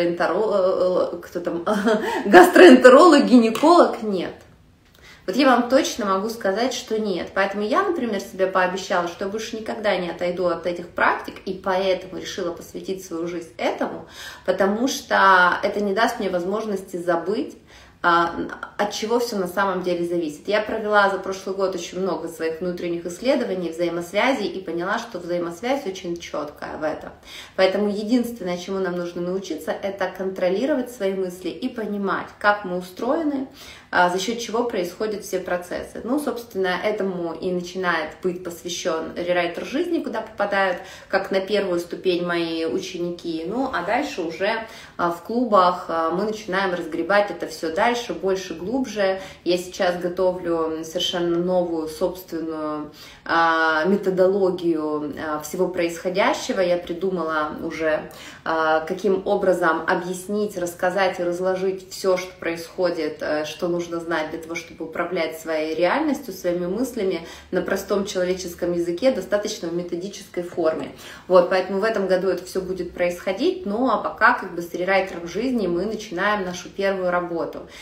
гастроэнтеролог, гинеколог. Нет. Вот я вам точно могу сказать, что нет. Поэтому я, например, себе пообещала, что я больше никогда не отойду от этих практик, и поэтому решила посвятить свою жизнь этому, потому что это не даст мне возможности забыть, от чего все на самом деле зависит. Я провела за прошлый год очень много своих внутренних исследований, взаимосвязей, и поняла, что взаимосвязь очень четкая в этом. Поэтому единственное, чему нам нужно научиться, это контролировать свои мысли и понимать, как мы устроены, за счет чего происходят все процессы. Ну, собственно, этому и начинает быть посвящен рерайтер жизни, куда попадают как на первую ступень мои ученики. Ну, а дальше уже в клубах мы начинаем разгребать это все дальше, больше, глубже. Я сейчас готовлю совершенно новую собственную методологию всего происходящего. Я придумала уже, каким образом объяснить, рассказать и разложить все, что происходит, что нужно знать для того, чтобы управлять своей реальностью, своими мыслями на простом человеческом языке, достаточно в методической форме. Вот, поэтому в этом году это все будет происходить, ну а пока как бы с рерайтером жизни мы начинаем нашу первую работу.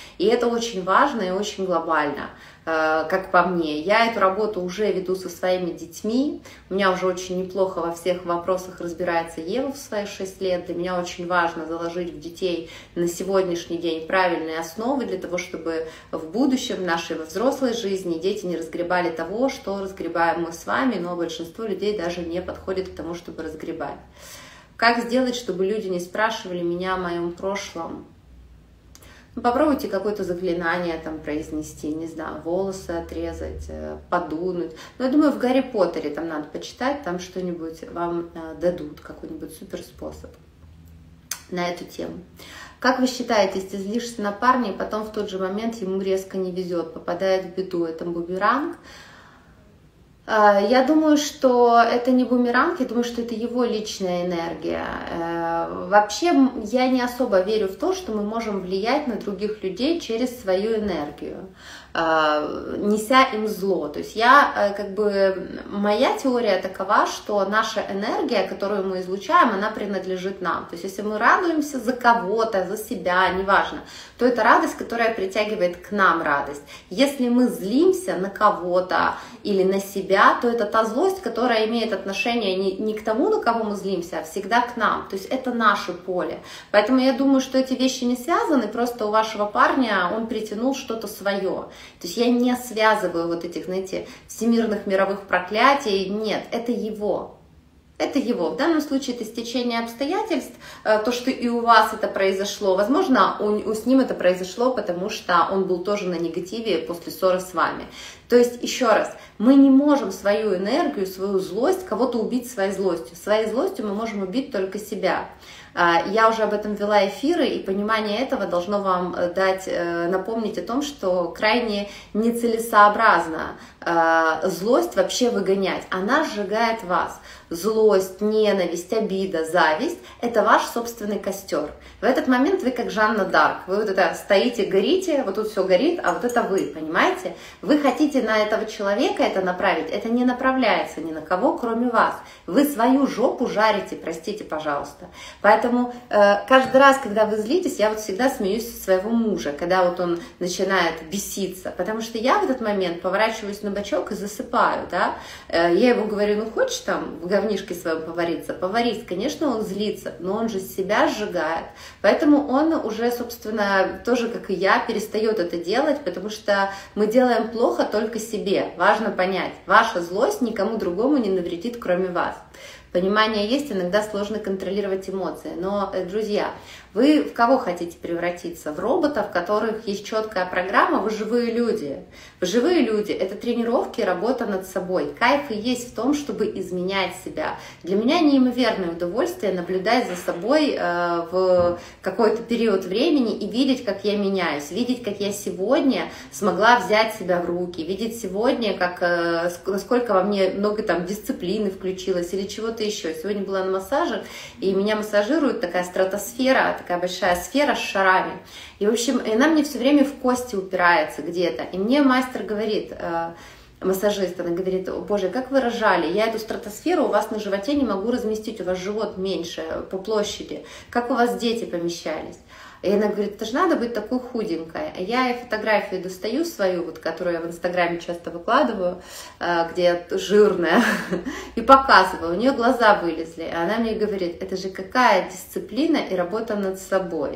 И это очень важно и очень глобально, как по мне. Я эту работу уже веду со своими детьми. У меня уже очень неплохо во всех вопросах разбирается Ева в свои 6 лет. Для меня очень важно заложить в детей на сегодняшний день правильные основы для того, чтобы в будущем, в нашей взрослой жизни, дети не разгребали того, что разгребаем мы с вами, но большинство людей даже не подходит к тому, чтобы разгребать. Как сделать, чтобы люди не спрашивали меня о моем прошлом? Ну, попробуйте какое-то заклинание там произнести, не знаю, волосы отрезать, подунуть. Но я думаю, в Гарри Поттере там надо почитать, там что-нибудь вам дадут, какой-нибудь супер способ на эту тему. Как вы считаете, если злишься на парня, и потом в тот же момент ему резко не везет, попадает в беду, это бумеранг? Я думаю, что это не бумеранг, я думаю, что это его личная энергия. Вообще, я не особо верю в то, что мы можем влиять на других людей через свою энергию, неся им зло. То есть моя теория такова, что наша энергия, которую мы излучаем, она принадлежит нам. То есть если мы радуемся за кого-то, за себя, неважно, то это радость, которая притягивает к нам радость. Если мы злимся на кого-то или на себя, то это та злость, которая имеет отношение не к тому, на кого мы злимся, а всегда к нам. То есть это наше поле. Поэтому я думаю, что эти вещи не связаны, просто у вашего парня он притянул что-то свое. То есть я не связываю вот этих, знаете, всемирных мировых проклятий. Нет, это его. Это его. В данном случае это стечение обстоятельств, то, что и у вас это произошло. Возможно, с ним это произошло, потому что он был тоже на негативе после ссоры с вами. То есть, еще раз, мы не можем свою энергию, свою злость, кого-то убить своей злостью. Своей злостью мы можем убить только себя. Я уже об этом вела эфиры, и понимание этого должно вам напомнить о том, что крайне нецелесообразно злость вообще выгонять. Она сжигает вас. Злость, ненависть, обида, зависть – это ваш собственный костер. В этот момент вы как Жанна Дарк. Вы вот это стоите, горите, вот тут все горит, а вот это вы, понимаете? Вы хотите на этого человека это направить, это не направляется ни на кого, кроме вас. Вы свою жопу жарите, простите, пожалуйста. Поэтому каждый раз, когда вы злитесь, я вот всегда смеюсь со своего мужа, когда вот он начинает беситься, потому что я в этот момент поворачиваюсь на бочок и засыпаю, да? Я ему говорю, ну хочешь там в говнишке своем повариться? Поварись. Конечно, он злится, но он же себя сжигает. Поэтому он уже, собственно, тоже, как и я, перестает это делать, потому что мы делаем плохо только себе. Важно понять, ваша злость никому другому не навредит, кроме вас. Понимание есть, иногда сложно контролировать эмоции. Но, друзья, вы в кого хотите превратиться? В роботов, в которых есть четкая программа? Вы живые люди. Вы живые люди. Это тренировки, работа над собой. Кайф и есть в том, чтобы изменять себя. Для меня неимоверное удовольствие наблюдать за собой в какой-то период времени и видеть, как я меняюсь. Видеть, как я сегодня смогла взять себя в руки. Видеть сегодня, насколько во мне много там дисциплины включилось или чего-то еще. Сегодня была на массаже, и меня массажирует такая стратосфера, такая большая сфера с шарами. И, в общем, она мне все время в кости упирается где-то. И мне мастер говорит, массажист, она говорит, о боже, как вы рожали, я эту стратосферу у вас на животе не могу разместить, у вас живот меньше по площади. Как у вас дети помещались? И она говорит, это же надо быть такой худенькой. А я ей фотографию достаю свою, вот, которую я в Инстаграме часто выкладываю, где я жирная, и показываю. У нее глаза вылезли. И она мне говорит, это же какая дисциплина и работа над собой.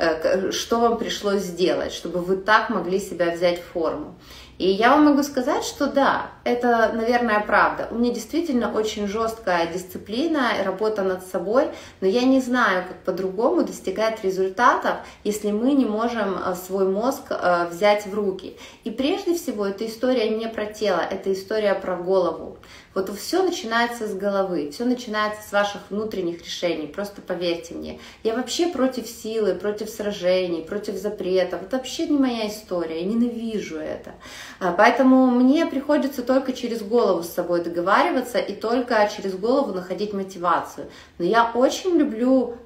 Что вам пришлось сделать, чтобы вы так могли себя взять в форму. И я вам могу сказать, что да, это, наверное, правда. У меня действительно очень жесткая дисциплина, работа над собой, но я не знаю, как по-другому достигать результатов, если мы не можем свой мозг взять в руки. И прежде всего, эта история не про тело, это история про голову. Вот все начинается с головы, все начинается с ваших внутренних решений, просто поверьте мне. Я вообще против силы, против сражений, против запретов. Это вообще не моя история, я ненавижу это. Поэтому мне приходится только через голову с собой договариваться и только через голову находить мотивацию. Но я очень люблю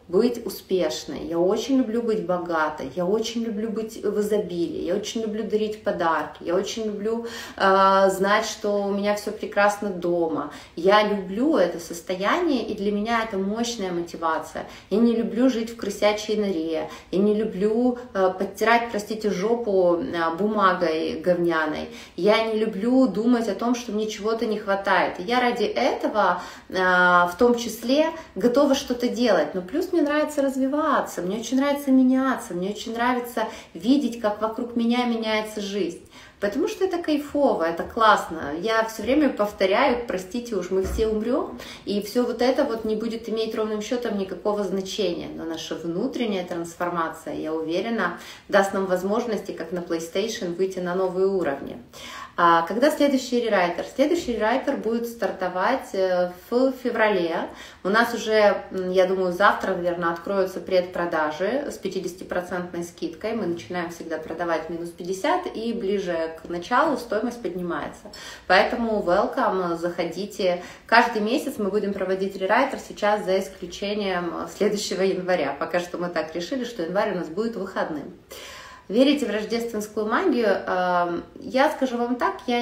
быть успешной, я очень люблю быть богатой, я очень люблю быть в изобилии, я очень люблю дарить подарки, я очень люблю знать, что у меня все прекрасно дома. Я люблю это состояние, и для меня это мощная мотивация. Я не люблю жить в крысячей норе, я не люблю подтирать, простите, жопу бумагой говняной, я не люблю думать о том, что мне чего-то не хватает. И я ради этого в том числе готова что-то делать. Но плюс мне нравится развиваться, мне очень нравится меняться, мне очень нравится видеть, как вокруг меня меняется жизнь. Потому что это кайфово, это классно. Я все время повторяю, простите уж, мы все умрем, и все вот это вот не будет иметь ровным счетом никакого значения. Но наша внутренняя трансформация, я уверена, даст нам возможности, как на PlayStation, выйти на новые уровни. Когда следующий рерайтер? Следующий рерайтер будет стартовать в феврале. У нас уже, я думаю, завтра, наверное, откроются предпродажи с 50% скидкой. Мы начинаем всегда продавать минус 50, и ближе к началу стоимость поднимается. Поэтому welcome, заходите. Каждый месяц мы будем проводить рерайтер, сейчас за исключением следующего января. Пока что мы так решили, что январь у нас будет выходным. Верите в рождественскую магию? Я скажу вам так, я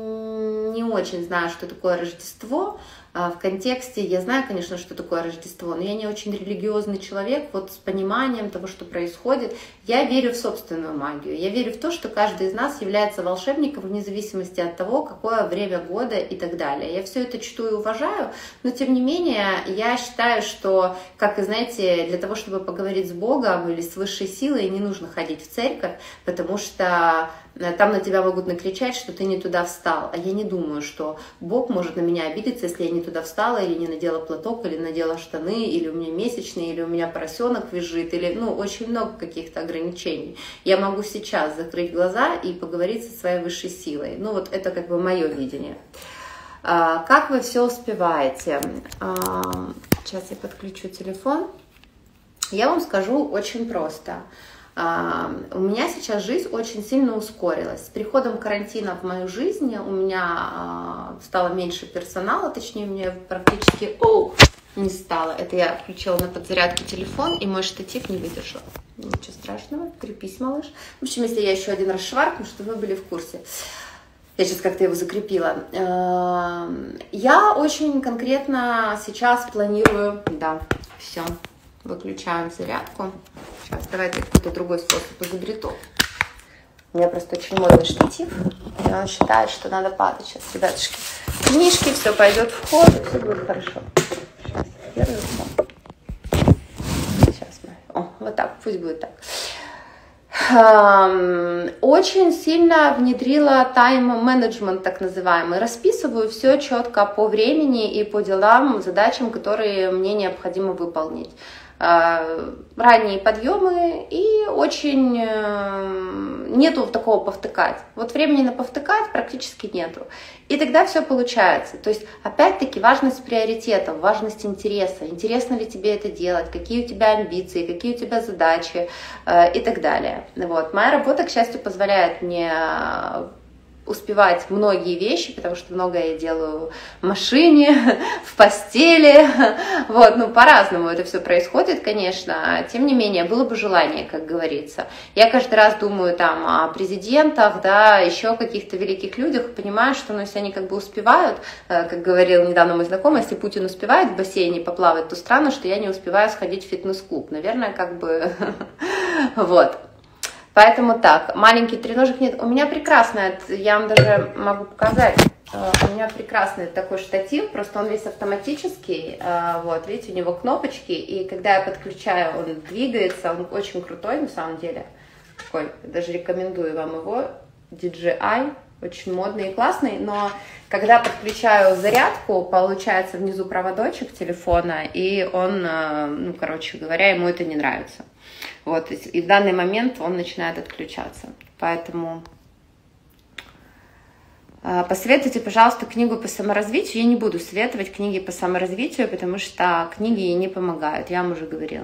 не очень знаю, что такое Рождество. В контексте, я знаю, конечно, что такое Рождество, но я не очень религиозный человек, вот с пониманием того, что происходит. Я верю в собственную магию, я верю в то, что каждый из нас является волшебником вне зависимости от того, какое время года и так далее. Я все это чту и уважаю, но тем не менее, я считаю, что, как и знаете, для того, чтобы поговорить с Богом или с высшей силой, не нужно ходить в церковь, потому что там на тебя могут накричать, что ты не туда встал. А я не думаю, что Бог может на меня обидеться, если я не туда встала, или не надела платок, или надела штаны, или у меня месячные, или у меня поросенок визжит, или, очень много каких-то ограничений. Я могу сейчас закрыть глаза и поговорить со своей высшей силой. Вот это как бы мое видение. Как вы все успеваете? Сейчас я подключу телефон. Я вам скажу очень просто. У меня сейчас жизнь очень сильно ускорилась. С приходом карантина в мою жизнь у меня стало меньше персонала, точнее, у меня практически не стало. Это я включила на подзарядку телефон, и мой штатив не выдержал. Ничего страшного, крепись, малыш. В общем, если я еще один раз шваркну, чтобы вы были в курсе. Я сейчас как-то его закрепила. Я очень конкретно сейчас планирую... Да, все. Выключаем зарядку. Сейчас давайте какой-то другой способ изобрету. У меня просто очень модный штатив. И он считает, что надо падать. Сейчас, ребятушки, книжки, все пойдет в ход, и все будет хорошо. Сейчас, первый фон. Сейчас мы... вот так, пусть будет так. Очень сильно внедрила тайм-менеджмент, так называемый. Расписываю все четко по времени и по делам, задачам, которые мне необходимо выполнить. Ранние подъемы и очень нету такого повтыкать. Вот времени на повтыкать практически нету. И тогда все получается. То есть, опять-таки, важность приоритетов, важность интереса. Интересно ли тебе это делать, какие у тебя амбиции, какие у тебя задачи и так далее. Вот. Моя работа, к счастью, позволяет мне успевать многие вещи, потому что многое я делаю в машине, в постели, по-разному это все происходит, конечно, тем не менее, было бы желание, как говорится. Я каждый раз думаю там о президентах, еще о каких-то великих людях, и понимаю, что, если они как бы успевают, как говорил недавно мой знакомый, если Путин успевает в бассейне поплавать, то странно, что я не успеваю сходить в фитнес-клуб, наверное, вот. Поэтому так, маленький треножек нет. У меня прекрасный, я вам даже могу показать, у меня прекрасный такой штатив, просто он весь автоматический, видите, у него кнопочки, и когда я подключаю, он двигается, он очень крутой на самом деле. Такой, даже рекомендую вам его, DJI, очень модный и классный, но когда подключаю зарядку, получается внизу проводочек телефона, и он, ему это не нравится. И в данный момент он начинает отключаться. Поэтому посоветуйте, пожалуйста, книгу по саморазвитию. Я не буду советовать книги по саморазвитию, потому что книги не помогают, я вам уже говорила.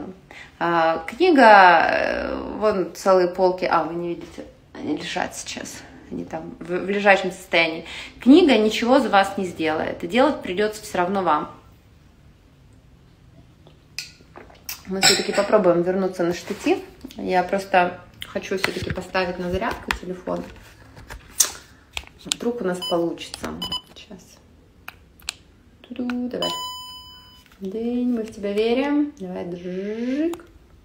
Книга, вон целые полки, вы не видите, они лежат сейчас. Они там в лежачем состоянии. Книга ничего за вас не сделает. И делать придется все равно вам. Мы все-таки попробуем вернуться на штатив. Я просто хочу все-таки поставить на зарядку телефон. Вдруг у нас получится. Сейчас. Ту-ду, давай. День, мы в тебя верим. Давай, джик.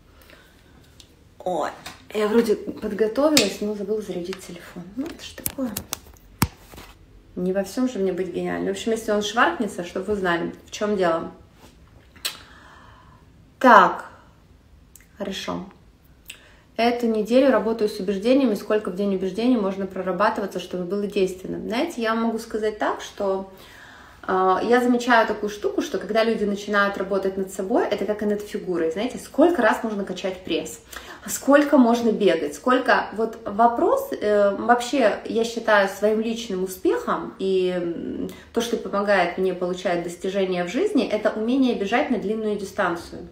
Ой, я вроде подготовилась, но забыла зарядить телефон. Ну, это ж такое. Не во всем же мне быть гениальной. В общем, если он шваркнется, чтобы вы знали, в чем дело. Так, хорошо. Эту неделю работаю с убеждениями, сколько в день убеждений можно прорабатываться, чтобы было действенным. Знаете, я могу сказать так, что я замечаю такую штуку, что когда люди начинают работать над собой, это как и над фигурой. Знаете, сколько раз можно качать пресс, сколько можно бегать, сколько... Вот вопрос вообще, я считаю, своим личным успехом и то, что помогает мне получать достижения в жизни, это умение бежать на длинную дистанцию.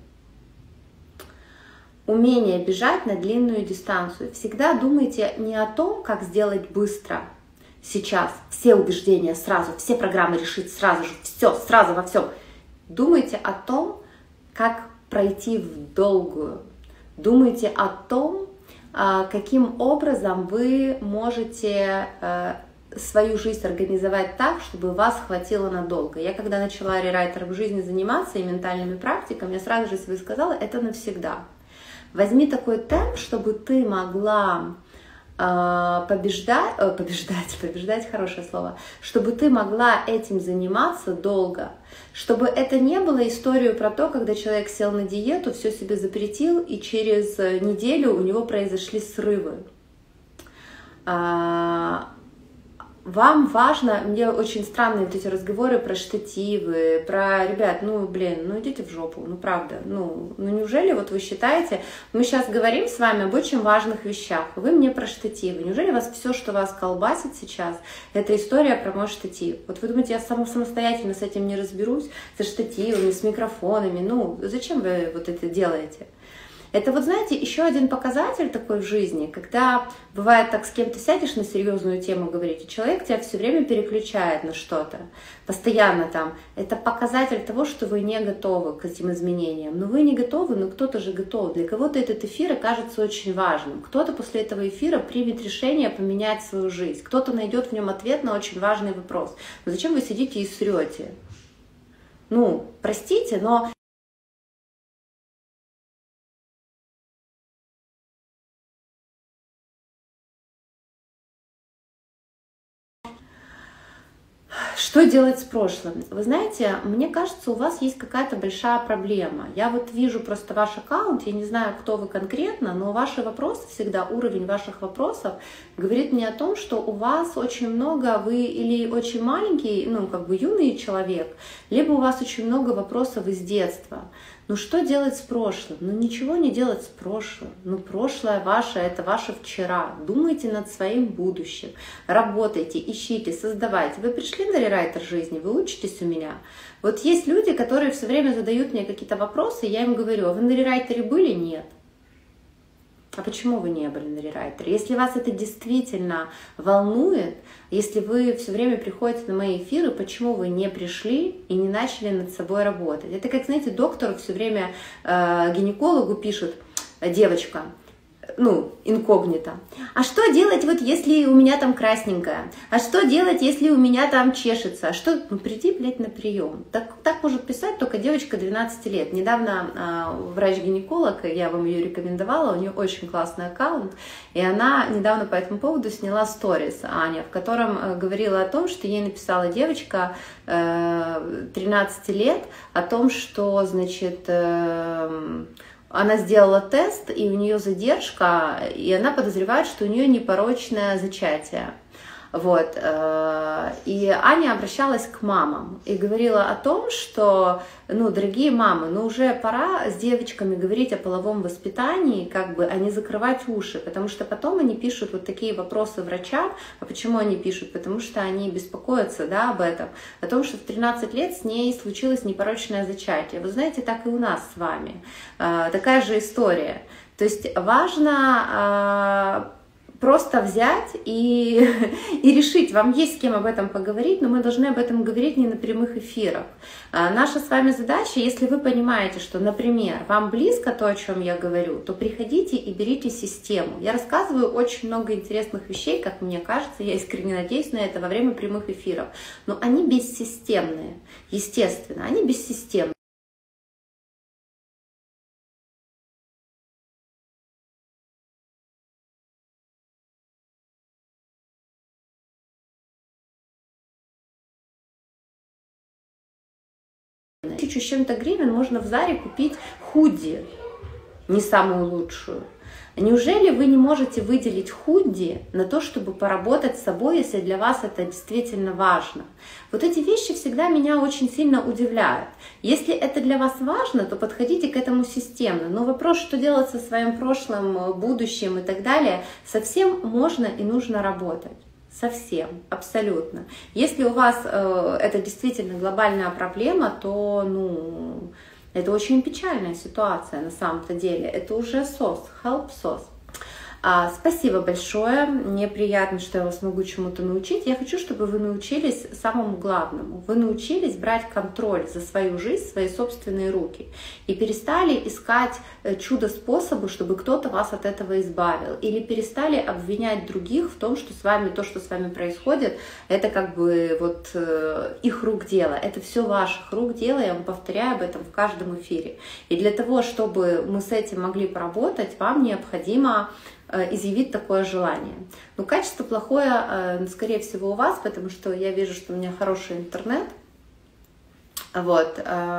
Умение бежать на длинную дистанцию. Всегда думайте не о том, как сделать быстро, сейчас, все убеждения сразу, все программы решить сразу же, все, сразу во всем. Думайте о том, как пройти в долгую. Думайте о том, каким образом вы можете свою жизнь организовать так, чтобы вас хватило надолго. Я когда начала рерайтером в жизни заниматься и ментальными практиками, я сразу же себе сказала, это навсегда. Возьми такой темп, чтобы ты могла побеждать хорошее слово, чтобы ты могла этим заниматься долго, чтобы это не было историю про то, когда человек сел на диету, все себе запретил, и через неделю у него произошли срывы. Вам важно, мне очень странные вот эти разговоры про штативы, про, ребят, ну, блин, ну, идите в жопу, ну, правда, ну, неужели вот вы считаете, мы сейчас говорим с вами об очень важных вещах, вы мне про штативы, неужели вас все, что вас колбасит сейчас, это история про мой штатив? Вот вы думаете, я самостоятельно с этим не разберусь, со штативами, с микрофонами, ну, зачем вы вот это делаете? Это вот, знаете, еще один показатель такой в жизни, когда бывает так, с кем-то сядешь на серьезную тему говорить, и человек тебя все время переключает на что-то, постоянно там. Это показатель того, что вы не готовы к этим изменениям. Но вы не готовы, но кто-то же готов. Для кого-то этот эфир окажется очень важным. Кто-то после этого эфира примет решение поменять свою жизнь. Кто-то найдет в нем ответ на очень важный вопрос. Но зачем вы сидите и срете? Ну, простите, но... Что делать с прошлым? Вы знаете, мне кажется, у вас есть какая-то большая проблема. Я вот вижу просто ваш аккаунт, я не знаю, кто вы конкретно, но ваши вопросы всегда, уровень ваших вопросов говорит мне о том, что у вас очень много, вы или очень маленький, ну, как бы юный человек, либо у вас очень много вопросов из детства. Ну что делать с прошлым? Ну ничего не делать с прошлым. Ну прошлое ваше, это ваше вчера. Думайте над своим будущим. Работайте, ищите, создавайте. Вы пришли на рерайтер жизни, вы учитесь у меня. Вот есть люди, которые все время задают мне какие-то вопросы, и я им говорю, а вы на рерайтере были? Нет. А почему вы не были на рерайтере? Если вас это действительно волнует, если вы все время приходите на мои эфиры, почему вы не пришли и не начали над собой работать? Это как, знаете, доктору все время, гинекологу пишет девочка, ну, инкогнито. А что делать, вот если у меня там красненькое? А что делать, если у меня там чешется? А что? Ну, приди, блядь, на прием. Так может писать только девочка 12 лет. Недавно врач-гинеколог, я вам ее рекомендовала, у нее очень классный аккаунт, и она недавно по этому поводу сняла сторис, Аня, в котором говорила о том, что ей написала девочка 13 лет о том, что, значит, она сделала тест, и у нее задержка, и она подозревает, что у нее непорочное зачатие. Вот. И Аня обращалась к мамам и говорила о том, что, ну, дорогие мамы, ну, уже пора с девочками говорить о половом воспитании, как бы, а не закрывать уши, потому что потом они пишут вот такие вопросы врачам. А почему они пишут? Потому что они беспокоятся, да, об этом, о том, что в 13 лет с ней случилось непорочное зачатие. Вы знаете, так и у нас с вами. Такая же история. То есть важно просто взять и решить, вам есть с кем об этом поговорить, но мы должны об этом говорить не на прямых эфирах. Наша с вами задача, если вы понимаете, что, например, вам близко то, о чем я говорю, то приходите и берите систему. Я рассказываю очень много интересных вещей, как мне кажется, я искренне надеюсь на это во время прямых эфиров, но они бессистемные, естественно, они бессистемные. Тысячу с чем-то гривен можно в Заре купить худи, не самую лучшую. Неужели вы не можете выделить худи на то, чтобы поработать с собой, если для вас это действительно важно? Вот эти вещи всегда меня очень сильно удивляют. Если это для вас важно, то подходите к этому системно. Но вопрос, что делать со своим прошлым, будущим и так далее, совсем можно и нужно работать. Совсем, абсолютно. Если у вас это действительно глобальная проблема, то это очень печальная ситуация на самом-то деле. Это уже СОС, help SOS. Спасибо большое, мне приятно, что я вас могу чему-то научить. Я хочу, чтобы вы научились самому главному. Вы научились брать контроль за свою жизнь в свои собственные руки и перестали искать чудо-способы, чтобы кто-то вас от этого избавил. Или перестали обвинять других в том, что с вами, то, что с вами происходит, это как бы вот их рук дело. Это все ваших рук дело, я вам повторяю об этом в каждом эфире. И для того, чтобы мы с этим могли поработать, вам необходимо изъявить такое желание. Но качество плохое, скорее всего, у вас, потому что я вижу, что у меня хороший интернет. Вот.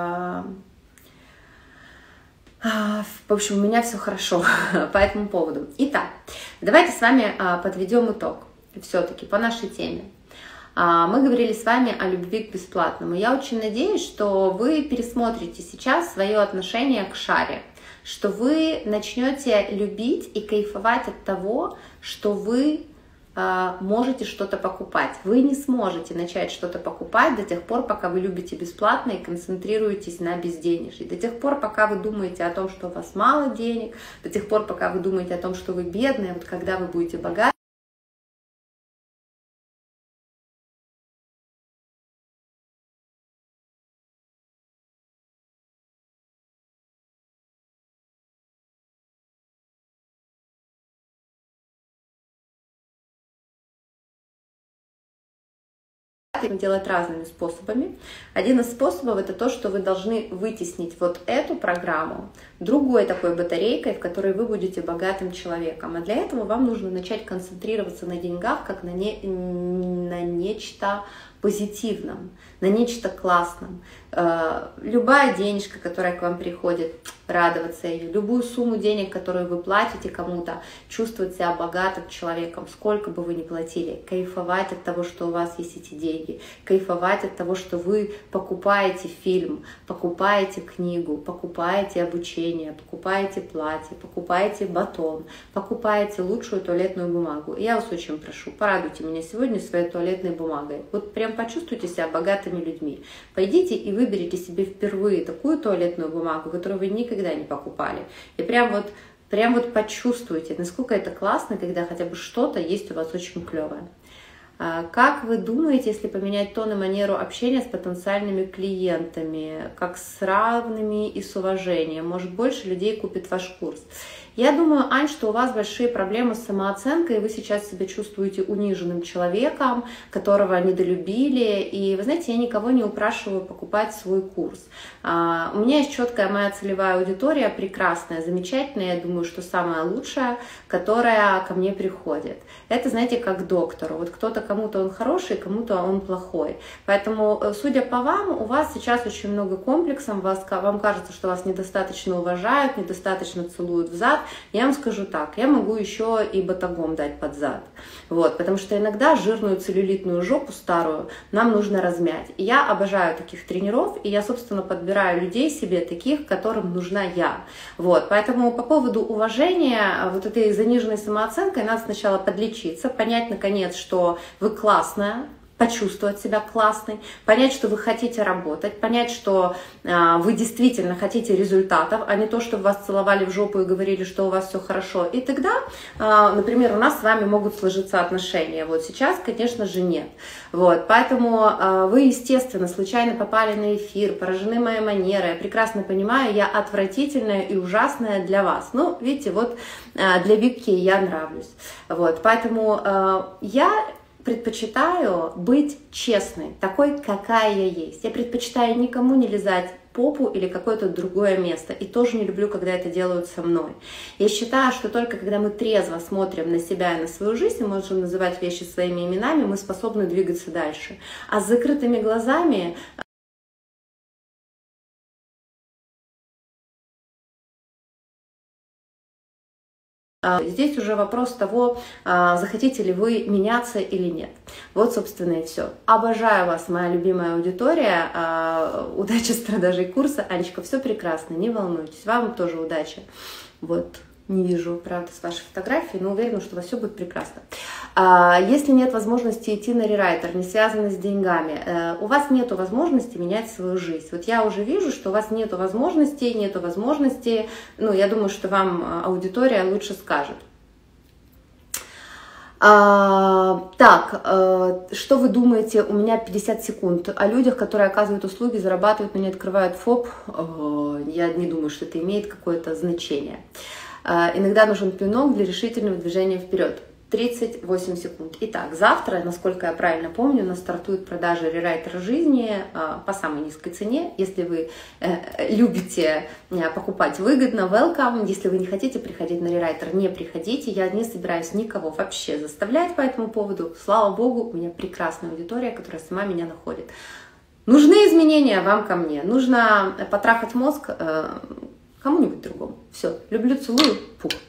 В общем, у меня все хорошо по этому поводу. Итак, давайте с вами подведем итог все-таки по нашей теме. Мы говорили с вами о любви к бесплатному. Я очень надеюсь, что вы пересмотрите сейчас свое отношение к шаре, что вы начнете любить и кайфовать от того, что вы можете что-то покупать. Вы не сможете начать что-то покупать до тех пор, пока вы любите бесплатно и концентрируетесь на безденежье. До тех пор, пока вы думаете о том, что у вас мало денег, до тех пор, пока вы думаете о том, что вы бедные, вот когда вы будете богаты, делать разными способами. Один из способов — это то, что вы должны вытеснить вот эту программу другой такой батарейкой, в которой вы будете богатым человеком. А для этого вам нужно начать концентрироваться на деньгах как на нечто позитивном, на нечто классном. Любая денежка, которая к вам приходит, радоваться ее, любую сумму денег, которую вы платите кому-то, чувствовать себя богатым человеком, сколько бы вы ни платили, кайфовать от того, что у вас есть эти деньги, кайфовать от того, что вы покупаете фильм, покупаете книгу, покупаете обучение, покупаете платье, покупаете батон, покупаете лучшую туалетную бумагу. Я вас очень прошу, порадуйте меня сегодня своей туалетной бумагой. Вот прям почувствуйте себя богатыми людьми. Пойдите и выберите себе впервые такую туалетную бумагу, которую вы никогда не покупали. И прям вот почувствуйте, насколько это классно, когда хотя бы что-то есть у вас очень клевое. Как вы думаете, если поменять тон и манеру общения с потенциальными клиентами, как с равными и с уважением, может, больше людей купит ваш курс? Я думаю, Ань, что у вас большие проблемы с самооценкой, и вы сейчас себя чувствуете униженным человеком, которого недолюбили. И вы знаете, я никого не упрашиваю покупать свой курс. У меня есть четкая моя целевая аудитория, прекрасная, замечательная, я думаю, что самая лучшая, которая ко мне приходит. Это, знаете, как к доктору. Вот кто-то, кому-то он хороший, кому-то он плохой. Поэтому, судя по вам, у вас сейчас очень много комплексов, вам кажется, что вас недостаточно уважают, недостаточно целуют в зад. Я вам скажу так, я могу еще и батагом дать под зад. Вот, потому что иногда жирную целлюлитную жопу старую нам нужно размять. И я обожаю таких тренеров, и я, собственно, подбираю людей себе таких, которым нужна я. Вот, поэтому по поводу уважения, вот этой заниженной самооценкой надо сначала подлечиться, понять, наконец, что вы классная, почувствовать себя классной, понять, что вы хотите работать, понять, что вы действительно хотите результатов, а не то, что вас целовали в жопу и говорили, что у вас все хорошо. И тогда, например, у нас с вами могут сложиться отношения. Вот сейчас, конечно же, нет. Вот, поэтому вы, естественно, случайно попали на эфир, поражены моей манерой. Я прекрасно понимаю, я отвратительная и ужасная для вас. Ну, видите, вот для Викки я нравлюсь. Вот, поэтому я предпочитаю быть честной, такой, какая я есть. Я предпочитаю никому не лизать попу или какое-то другое место. И тоже не люблю, когда это делают со мной. Я считаю, что только когда мы трезво смотрим на себя и на свою жизнь, мы можем называть вещи своими именами, мы способны двигаться дальше. А с закрытыми глазами... Здесь уже вопрос того, захотите ли вы меняться или нет. Вот, собственно, и все. Обожаю вас, моя любимая аудитория. Удачи с продажей курса. Анечка, все прекрасно, не волнуйтесь. Вам тоже удачи. Вот. Не вижу, правда, с вашей фотографией, но уверена, что у вас все будет прекрасно. Если нет возможности идти на рерайтер, не связано с деньгами, у вас нет возможности менять свою жизнь. Вот я уже вижу, что у вас нет возможности, ну, я думаю, что вам аудитория лучше скажет. Так, что вы думаете, у меня 50 секунд, о людях, которые оказывают услуги, зарабатывают, но не открывают ФОП? Я не думаю, что это имеет какое-то значение. Иногда нужен пинок для решительного движения вперед. 38 секунд. Итак, завтра, насколько я правильно помню, у нас стартует продажа рерайтера жизни по самой низкой цене. Если вы любите покупать выгодно, welcome. Если вы не хотите приходить на рерайтер, не приходите. Я не собираюсь никого вообще заставлять по этому поводу. Слава богу, у меня прекрасная аудитория, которая сама меня находит. Нужны изменения, вам ко мне. Нужно потрахать мозг кому-нибудь другому. Все, люблю, целую, пух.